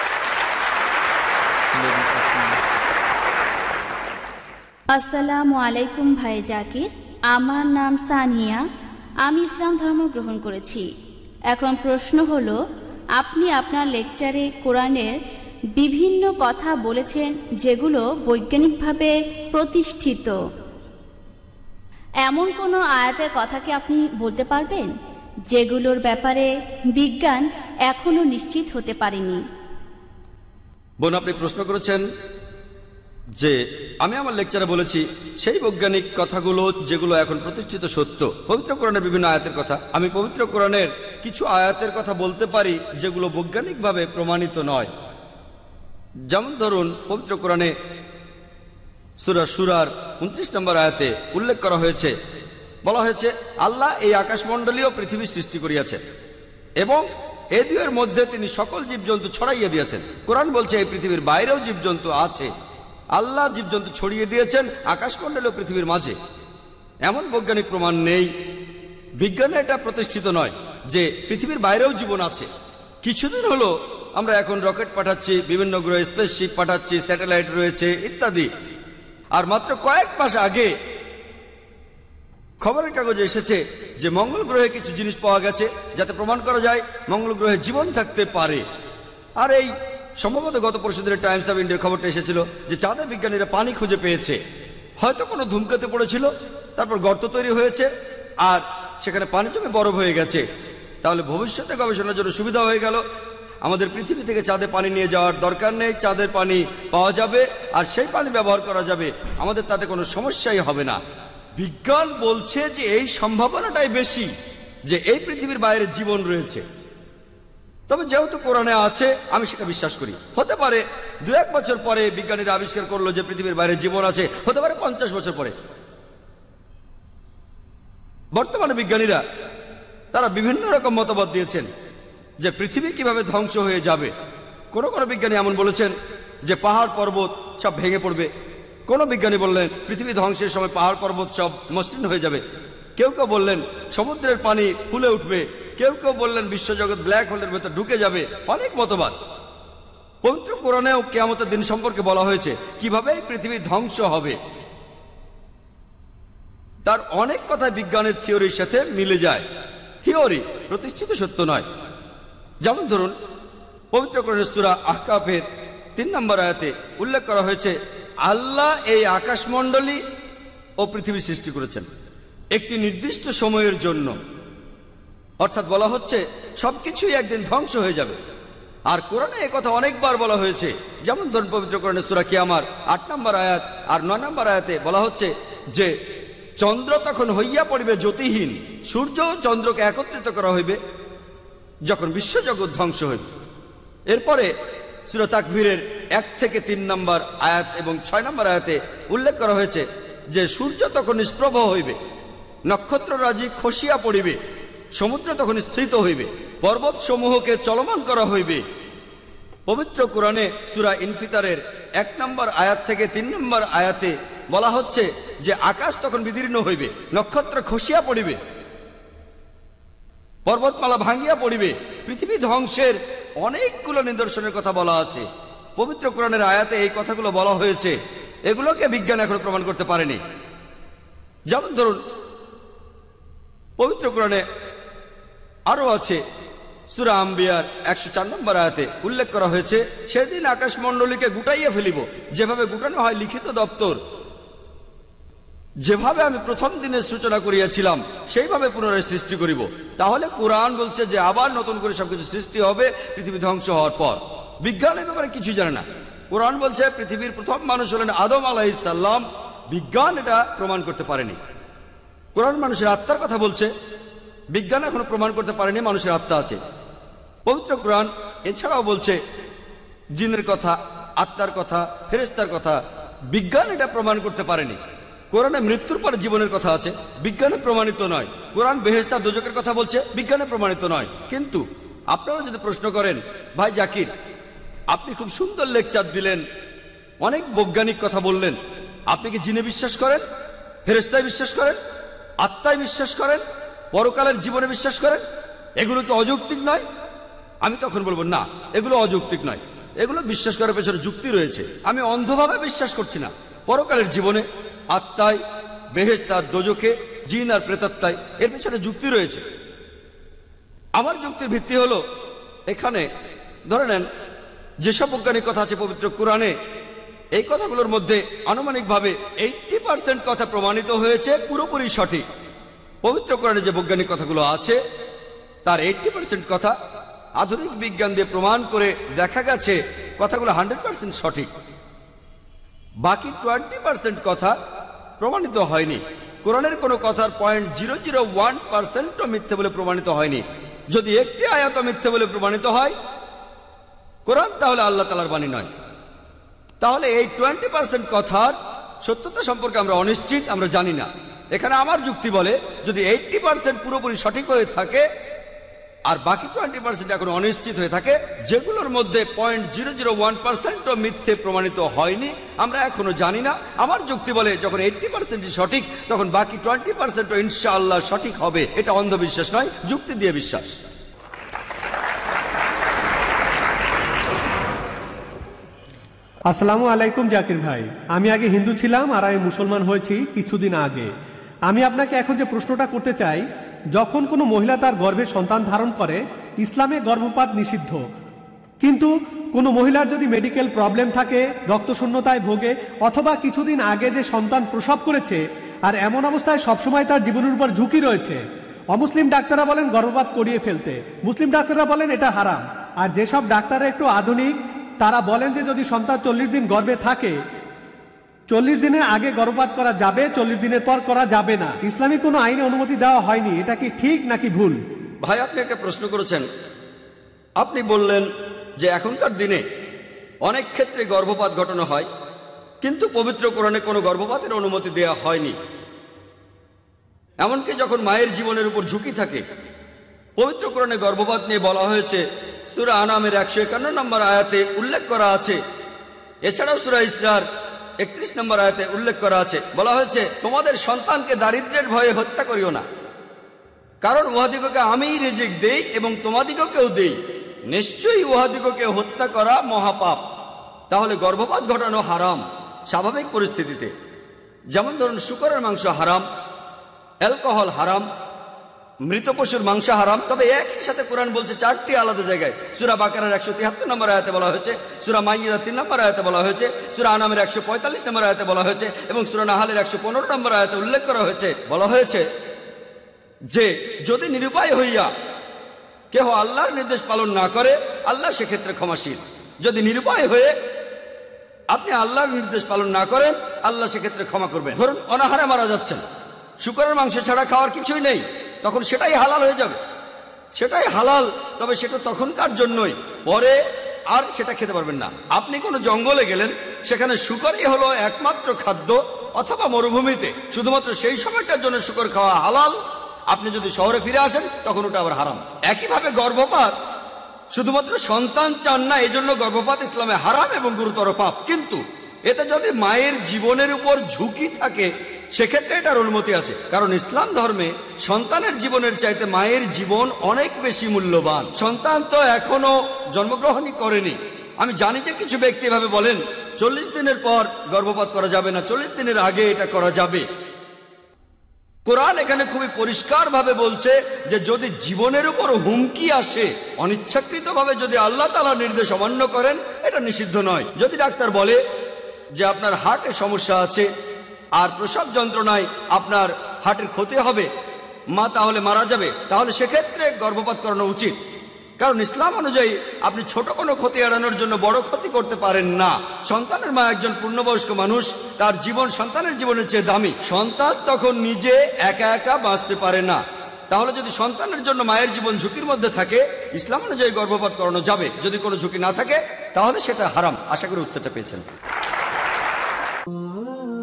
Speaker 4: আসসালামু আলাইকুম ভাই জাকির, আমার নাম সানিয়া, আমি ইসলাম ধর্ম গ্রহণ করেছি। এখন প্রশ্ন হলো, আপনি আপনার লেকচারে কোরআনের বিভিন্ন কথা বলেছেন যেগুলো বৈজ্ঞানিকভাবে প্রতিষ্ঠিত। এমন কোনো আয়াতের কথা কি আপনি বলতে পারবেন যেগুলোর ব্যাপারে বিজ্ঞান এখনো নিশ্চিত হতে পারেনি?
Speaker 8: বোন, আপনি প্রশ্ন করেছেন যে আমি আমার লেকচারে বলেছি সেই বৈজ্ঞানিক কথাগুলো যেগুলো এখন প্রতিষ্ঠিত সত্য। পবিত্র কোরআনের বিভিন্ন আয়াতের কথা, আমি পবিত্র কোরআনের কিছু আয়াতের কথা বলতে পারি যেগুলো বৈজ্ঞানিকভাবে প্রমাণিত নয়। যেমন ধরুন পবিত্র কোরআনে সূরা সূরার উনত্রিশ নম্বর আয়াতে উল্লেখ করা হয়েছে, বলা হয়েছে আল্লাহ এই আকাশমণ্ডলী ও পৃথিবী সৃষ্টি করিয়াছেন এবং এই দুয়ের মধ্যে তিনি সকল জীবজন্তু ছড়াইয়া দিয়েছেন। কোরআন বলছে এই পৃথিবীর বাইরেও জীবজন্তু আছে, আল্লাহ জীবজন্তু ছড়িয়ে দিয়েছেন আকাশমণ্ডলী ও পৃথিবীর মাঝে। এমন বৈজ্ঞানিক প্রমাণ নেই, বিজ্ঞানে এটা প্রতিষ্ঠিত নয় যে পৃথিবীর বাইরেও জীবন আছে। কিছুদিন হলো আমরা এখন রকেট পাঠাচ্ছি, বিভিন্ন গ্রহে স্পেসশিপ পাঠাচ্ছি, স্যাটেলাইট রয়েছে ইত্যাদি। আর মাত্র কয়েক মাস আগে খবরের কাগজে এসেছে যে মঙ্গল গ্রহে কিছু জিনিস পাওয়া গেছে যাতে প্রমাণ করা যায় মঙ্গল গ্রহে জীবন থাকতে পারে। আর এই সম্ভবত গত পরশুদিনের টাইমস অফ ইন্ডিয়ার খবরটা এসেছিল যে চাঁদে বিজ্ঞানীরা পানি খুঁজে পেয়েছে। হয়তো কোনো ধূমকেতু পড়েছিল, তারপর গর্ত তৈরি হয়েছে আর সেখানে পানি জমে বরফ হয়ে গেছে। তাহলে ভবিষ্যতে গবেষণার জন্য সুবিধা হয়ে গেল। আমাদের পৃথিবী থেকে চাঁদে পানি নিয়ে যাওয়ার দরকার নেই, চাঁদের পানি পাওয়া যাবে আর সেই পানি ব্যবহার করা যাবে, আমাদের তাতে কোনো সমস্যাই হবে না। বিজ্ঞান বলছে যে এই সম্ভাবনাটাই বেশি যে এই পৃথিবীর বাইরে জীবন রয়েছে। তবে যেহেতু কোরআনে আছে আমি সেটা বিশ্বাস করি। হতে পারে দু এক বছর পরে বিজ্ঞানীরা আবিষ্কার করলো যে পৃথিবীর বাইরে জীবন আছে, হতে পারে পঞ্চাশ বছর পরে। বর্তমানে বিজ্ঞানীরা তারা বিভিন্ন রকম মতবাদ দিয়েছেন যে পৃথিবী কিভাবে ধ্বংস হয়ে যাবে। কোনো কোনো বিজ্ঞানী এমন বলেছেন যে পাহাড় পর্বত সব ভেঙে পড়বে, কোনো বিজ্ঞানী বললেন পৃথিবী ধ্বংসের সময় পাহাড় পর্বত সব মসৃণ হয়ে যাবে, কেউ কেউ বললেন সমুদ্রের পানি ফুলে উঠবে, কেউ কেউ বললেন বিশ্বজগৎ ব্ল্যাক হোলের ভেতর ঢুকে যাবে। অনেক মতবাদ। পবিত্র কোরআনেও কিয়ামতের দিন সম্পর্কে বলা হয়েছে কিভাবে এই পৃথিবী ধ্বংস হবে। তার অনেক কথা বিজ্ঞানের থিওরির সাথে মিলে যায়। থিওরি প্রতিষ্ঠিত সত্য নয়। যেমন ধরুন পবিত্র কোরআনের সূরা আহকাফের তিন নম্বর আয়াতে উল্লেখ করা হয়েছে আল্লাহ এই আকাশমণ্ডলী ও পৃথিবী সৃষ্টি করেছেন একটি নির্দিষ্ট সময়ের জন্য। অর্থাৎ বলা হচ্ছে সবকিছুই একদিন ধ্বংস হয়ে যাবে। আর কোরআনে এই কথা অনেকবার বলা হয়েছে। যেমন ধরুন পবিত্র কোরআনের সূরা কিয়ামার আট নম্বর আয়াত আর নয় নম্বর আয়াতে বলা হচ্ছে যে চন্দ্র তখন হইয়া পড়িবে জ্যোতিহীন, সূর্য ও চন্দ্রকে একত্রিত করা হইবে যখন বিশ্বজগৎ ধ্বংস হইবে। এরপরে সূরা তাকবীরের এক থেকে তিন নম্বর আয়াত এবং ছয় নম্বর আয়াতে উল্লেখ করা হয়েছে যে সূর্য তখন নিষ্প্রভ হইবে, নক্ষত্ররাজি খসিয়া পড়িবে, সমুদ্র তখন স্থিত হইবে, পর্বত সমূহকে চলমান করা হইবে। পবিত্র কোরআনে সূরা ইনফিতারের এক নম্বর আয়াত থেকে তিন নম্বর আয়াতে বলা হচ্ছে যে আকাশ তখন বিদীর্ণ হইবে, নক্ষত্র খসিয়া পড়িবে, পর্বতমালা ভাঙ্গিয়া পড়িবে। পৃথিবী ধ্বংসের অনেকগুলো নিদর্শনের কথা বলা আছে। পবিত্র কোরআনের আয়াতে এই কথাগুলো বলা হয়েছে, এগুলোকে বিজ্ঞান এখনো প্রমাণ করতে পারেনি। যেমন ধরুন পবিত্র কোরআনে আরো আছে সূরা আম্বিয়ার একশো চার নম্বর আয়াতে উল্লেখ করা হয়েছে সেদিন আকাশমণ্ডলীকে গুটাইয়া ফেলিব যেভাবে গুটানো হয় লিখিত দপ্তর। যেভাবে আমি প্রথম দিনের সূচনা করিয়াছিলাম সেইভাবে পুনরায় সৃষ্টি করিব। তাহলে কোরআন বলছে যে আবার নতুন করে সবকিছু সৃষ্টি হবে পৃথিবী ধ্বংস হওয়ার পর। বিজ্ঞান এই ব্যাপারে কিছু জানে না। কোরআন বলছে পৃথিবীর প্রথম মানুষ হলেন আদম আলাইহিস সালাম। বিজ্ঞান এটা প্রমাণ করতে পারেনি। কোরআন মানুষের আত্মার কথা বলছে, বিজ্ঞান এখনো প্রমাণ করতে পারেনি মানুষের আত্মা আছে। পবিত্র কোরআন এছাড়াও বলছে জিনের কথা, আত্মার কথা, ফেরেশতার কথা। বিজ্ঞান এটা প্রমাণ করতে পারেনি। কোরআনে মৃত্যুর পর জীবনের কথা আছে, বিজ্ঞানে প্রমাণিত নয়। কোরআন বেহেশত আর দোজখের কথা বলছে, বিজ্ঞানে প্রমাণিত নয়। কিন্তু আপনারা যদি প্রশ্ন করেন, ভাই জাকির আপনি খুব সুন্দর লেকচার দিলেন, অনেক বৈজ্ঞানিক কথা বললেন, আপনি কি জিনে বিশ্বাস করেন, ফেরেশতায় বিশ্বাস করেন, আত্মায় বিশ্বাস করেন, পরকালের জীবনে বিশ্বাস করেন? এগুলো কি অযৌক্তিক নয়? আমি তখন বলবো না, এগুলো অযৌক্তিক নয়, এগুলো বিশ্বাস করার পেছনে যুক্তি রয়েছে। আমি অন্ধভাবে বিশ্বাস করছি না। পরকালের জীবনে, আত্মায়, বেহেশত আর দোজখে, জিন আর প্রেতাত্মায়, এর পেছনে যুক্তি রয়েছে। আমার যুক্তির ভিত্তি হলো এখানে ধরে নেন যেসব বৈজ্ঞানিক কথা আছে পবিত্র কোরআনে, এই কথাগুলোর মধ্যে আনুমানিকভাবে এইট্টি পার্সেন্ট কথা প্রমাণিত হয়েছে পুরোপুরি সঠিক। পবিত্র কোরআনে যে বৈজ্ঞানিক কথাগুলো আছে তার এইট্টি পার্সেন্ট কথা আধুনিক বিজ্ঞান দিয়ে প্রমাণ করে দেখা গেছে কথাগুলো হান্ড্রেড পার্সেন্ট সঠিক। বাকি টোয়েন্টি পার্সেন্ট কথা প্রমাণিত হয়নি। কোরআনের কোনো কথার পয়েন্ট জিরো জিরো ওয়ান পার্সেন্টও মিথ্যে বলে প্রমাণিত হয়নি। যদি একটি আয়াত মিথ্যে বলে প্রমাণিত হয় কোরআন, তাহলে আল্লাহ তাআলার বাণী নয়। তাহলে এই টোয়েন্টি পার্সেন্ট কথার সত্যতা সম্পর্কে আমরা অনিশ্চিত, আমরা জানি না। এখানে আমার যুক্তি বলে যদি এইট্টি পার্সেন্ট পুরোপুরি সঠিক হয়ে থাকে আর বাকি টোয়েন্টি পার্সেন্ট এখন অনিশ্চিত হয়ে থাকে, যেগুলোর মধ্যে পয়েন্ট জিরো জিরো ওয়ান পার্সেন্টও মিথ্যে প্রমাণিত হয়নি, আমরা এখনো জানি না। আমার যুক্তি বলে যখন এইট্টি পার্সেন্টই সঠিক তখন বাকি টোয়েন্টি পার্সেন্টও ইনশাআল্লাহ সঠিক হবে। এটা অন্ধবিশ্বাস নয়, যুক্তি দিয়ে বিশ্বাস।
Speaker 6: আসসালামু আলাইকুম জাকির ভাই, আমি আগে হিন্দু ছিলাম আর আমি মুসলমান হয়েছি কিছুদিন আগে। আমি আপনাকে এখন যে প্রশ্নটা করতে চাই, যখন কোনো মহিলা তার গর্ভে সন্তান ধারণ করে ইসলামে গর্ভপাত নিষিদ্ধ, কিন্তু কোনো মহিলার যদি মেডিকেল প্রবলেম থাকে, রক্তশূন্যতায় ভোগে, অথবা কিছুদিন আগে যে সন্তান প্রসব করেছে আর এমন অবস্থায় সবসময় তার জীবনের উপর ঝুঁকি রয়েছে, অমুসলিম ডাক্তাররা বলেন গর্ভপাত করিয়ে ফেলতে, মুসলিম ডাক্তাররা বলেন এটা হারাম। আর যেসব ডাক্তাররা একটু আধুনিক তারা বলেন যে যদি সন্তান চল্লিশ দিন গর্ভে থাকে চল্লিশ দিনের আগে গর্ভপাত করা যাবে, চল্লিশ দিনের পর করা যাবে না। ইসলামিক কোনো আইনে অনুমতি দেওয়া হয়নি। এটা কি ঠিক নাকি ভুল?
Speaker 8: ভাই আপনি একটা প্রশ্ন করেছেন। আপনি বললেন যে এখনকার দিনে অনেক ক্ষেত্রে গর্ভপাত ঘটানো হয়, কিন্তু পবিত্র কোরআনে কোনো গর্ভপাতের অনুমতি দেওয়া হয়নি। এমনকি যখন মায়ের জীবনের উপর ঝুঁকি থাকে, পবিত্র কোরআনে গর্ভপাত নিয়ে বলা হয়েছে সূরা আনামের একশো একান্ন নম্বর আয়াতে উল্লেখ করা আছে। এছাড়াও সূরা ইসরার একত্রিশ নম্বর আয়াতে উল্লেখ করা আছে, বলা হয়েছে তোমাদের সন্তানকে দারিদ্র্যের ভয়ে হত্যা করিও না, কারণ উহাদিগকে আমিই রিজিক দেই এবং তোমাদিগকেও দেই, নিশ্চয়ই উহাদিগকে হত্যা করা মহাপাপ। তাহলে গর্ভপাত ঘটানো হারাম স্বাভাবিক পরিস্থিতিতে। যেমন ধরুন শূকরের মাংস হারাম, অ্যালকোহল হারাম, মৃত পশুর মাংস হারাম। তবে একই সাথে কোরআন বলছে চারটি আলাদা জায়গায়। সূরা বাকারার একশো তিয়াত্তর নম্বর আয়াতে বলা হয়েছে, সূরা মাইদার তিন নম্বর আয়াতে বলা হয়েছে, সূরা আনামের একশো পঁয়তাল্লিশ নম্বর আয়াতে বলা হয়েছে এবং সূরা নাহালের একশো পনেরো নম্বর আয়াতে উল্লেখ করা হয়েছে। বলা হয়েছে যে যদি নিরুপায় হইয়া কেহ আল্লাহর নির্দেশ পালন না করে আল্লাহ সেক্ষেত্রে ক্ষমাশীল। যদি নিরুপায় হয়ে আপনি আল্লাহর নির্দেশ পালন না করেন আল্লাহ সেক্ষেত্রে ক্ষমা করবেন। ধরুন অনাহারে মারা যাচ্ছেন, শূকরের মাংস ছাড়া খাওয়ার কিছুই নেই, তখন সেটাই হালাল হয়ে যাবে, সেটাই হালাল। তবে সেটা তখনকার জন্যই, পরে আর সেটা খেতে পারবেন না। আপনি কোনো জঙ্গলে গেলেন, সেখানে শূকরই হলো একমাত্র খাদ্য, অথবা মরুভূমিতে শুধুমাত্র সেই সময়টার জন্য শূকর খাওয়া হালাল। আপনি যদি শহরে ফিরে আসেন তখন ওটা আবার হারাম। একইভাবে গর্ভপাত, শুধুমাত্র সন্তান চান না এই জন্য গর্ভপাত ইসলামে হারাম এবং গুরুতর পাপ, কিন্তু এতে যদি মায়ের জীবনের উপর ঝুঁকি থাকে সেক্ষেত্রে এটার অনুমতি আছে। কারণ ইসলাম ধর্মে সন্তানের জীবনের চাইতে মায়ের জীবন অনেক বেশি মূল্যবান। সন্তান তো এখনো জন্মগ্রহণই করেনি। আমি জানি যে কিছু ব্যক্তি এভাবে বলেন চল্লিশ দিনের পর গর্ভপাত করা যাবে না, চল্লিশ দিনের আগে এটা করা যাবে। কোরআন এখানে খুবই পরিষ্কার ভাবে বলছে যে যদি জীবনের উপর হুমকি আসে, অনিচ্ছাকৃত ভাবে যদি আল্লাহ তাআলার নির্দেশ অমান্য করেন, এটা নিষিদ্ধ নয়। যদি ডাক্তার বলে যে আপনার হার্টের সমস্যা আছে, আর প্রসব যন্ত্রণায় আপনার হার্টের ক্ষতি হবে, মা তাহলে মারা যাবে, তাহলে সেক্ষেত্রে গর্ভপাত করানো উচিত। কারণ ইসলাম অনুযায়ী আপনি ছোট কোনো ক্ষতি এড়ানোর জন্য বড় ক্ষতি করতে পারেন না। সন্তানের মা একজন পূর্ণবয়স্ক মানুষ, তার জীবন সন্তানের জীবনের চেয়ে দামি। সন্তান তখন নিজে একা একা বাঁচতে পারে না। তাহলে যদি সন্তানের জন্য মায়ের জীবন ঝুঁকির মধ্যে থাকে, ইসলাম অনুযায়ী গর্ভপাত করানো যাবে। যদি কোনো ঝুঁকি না থাকে তাহলে সেটা হারাম। আশা করি উত্তরটা পেয়েছেন।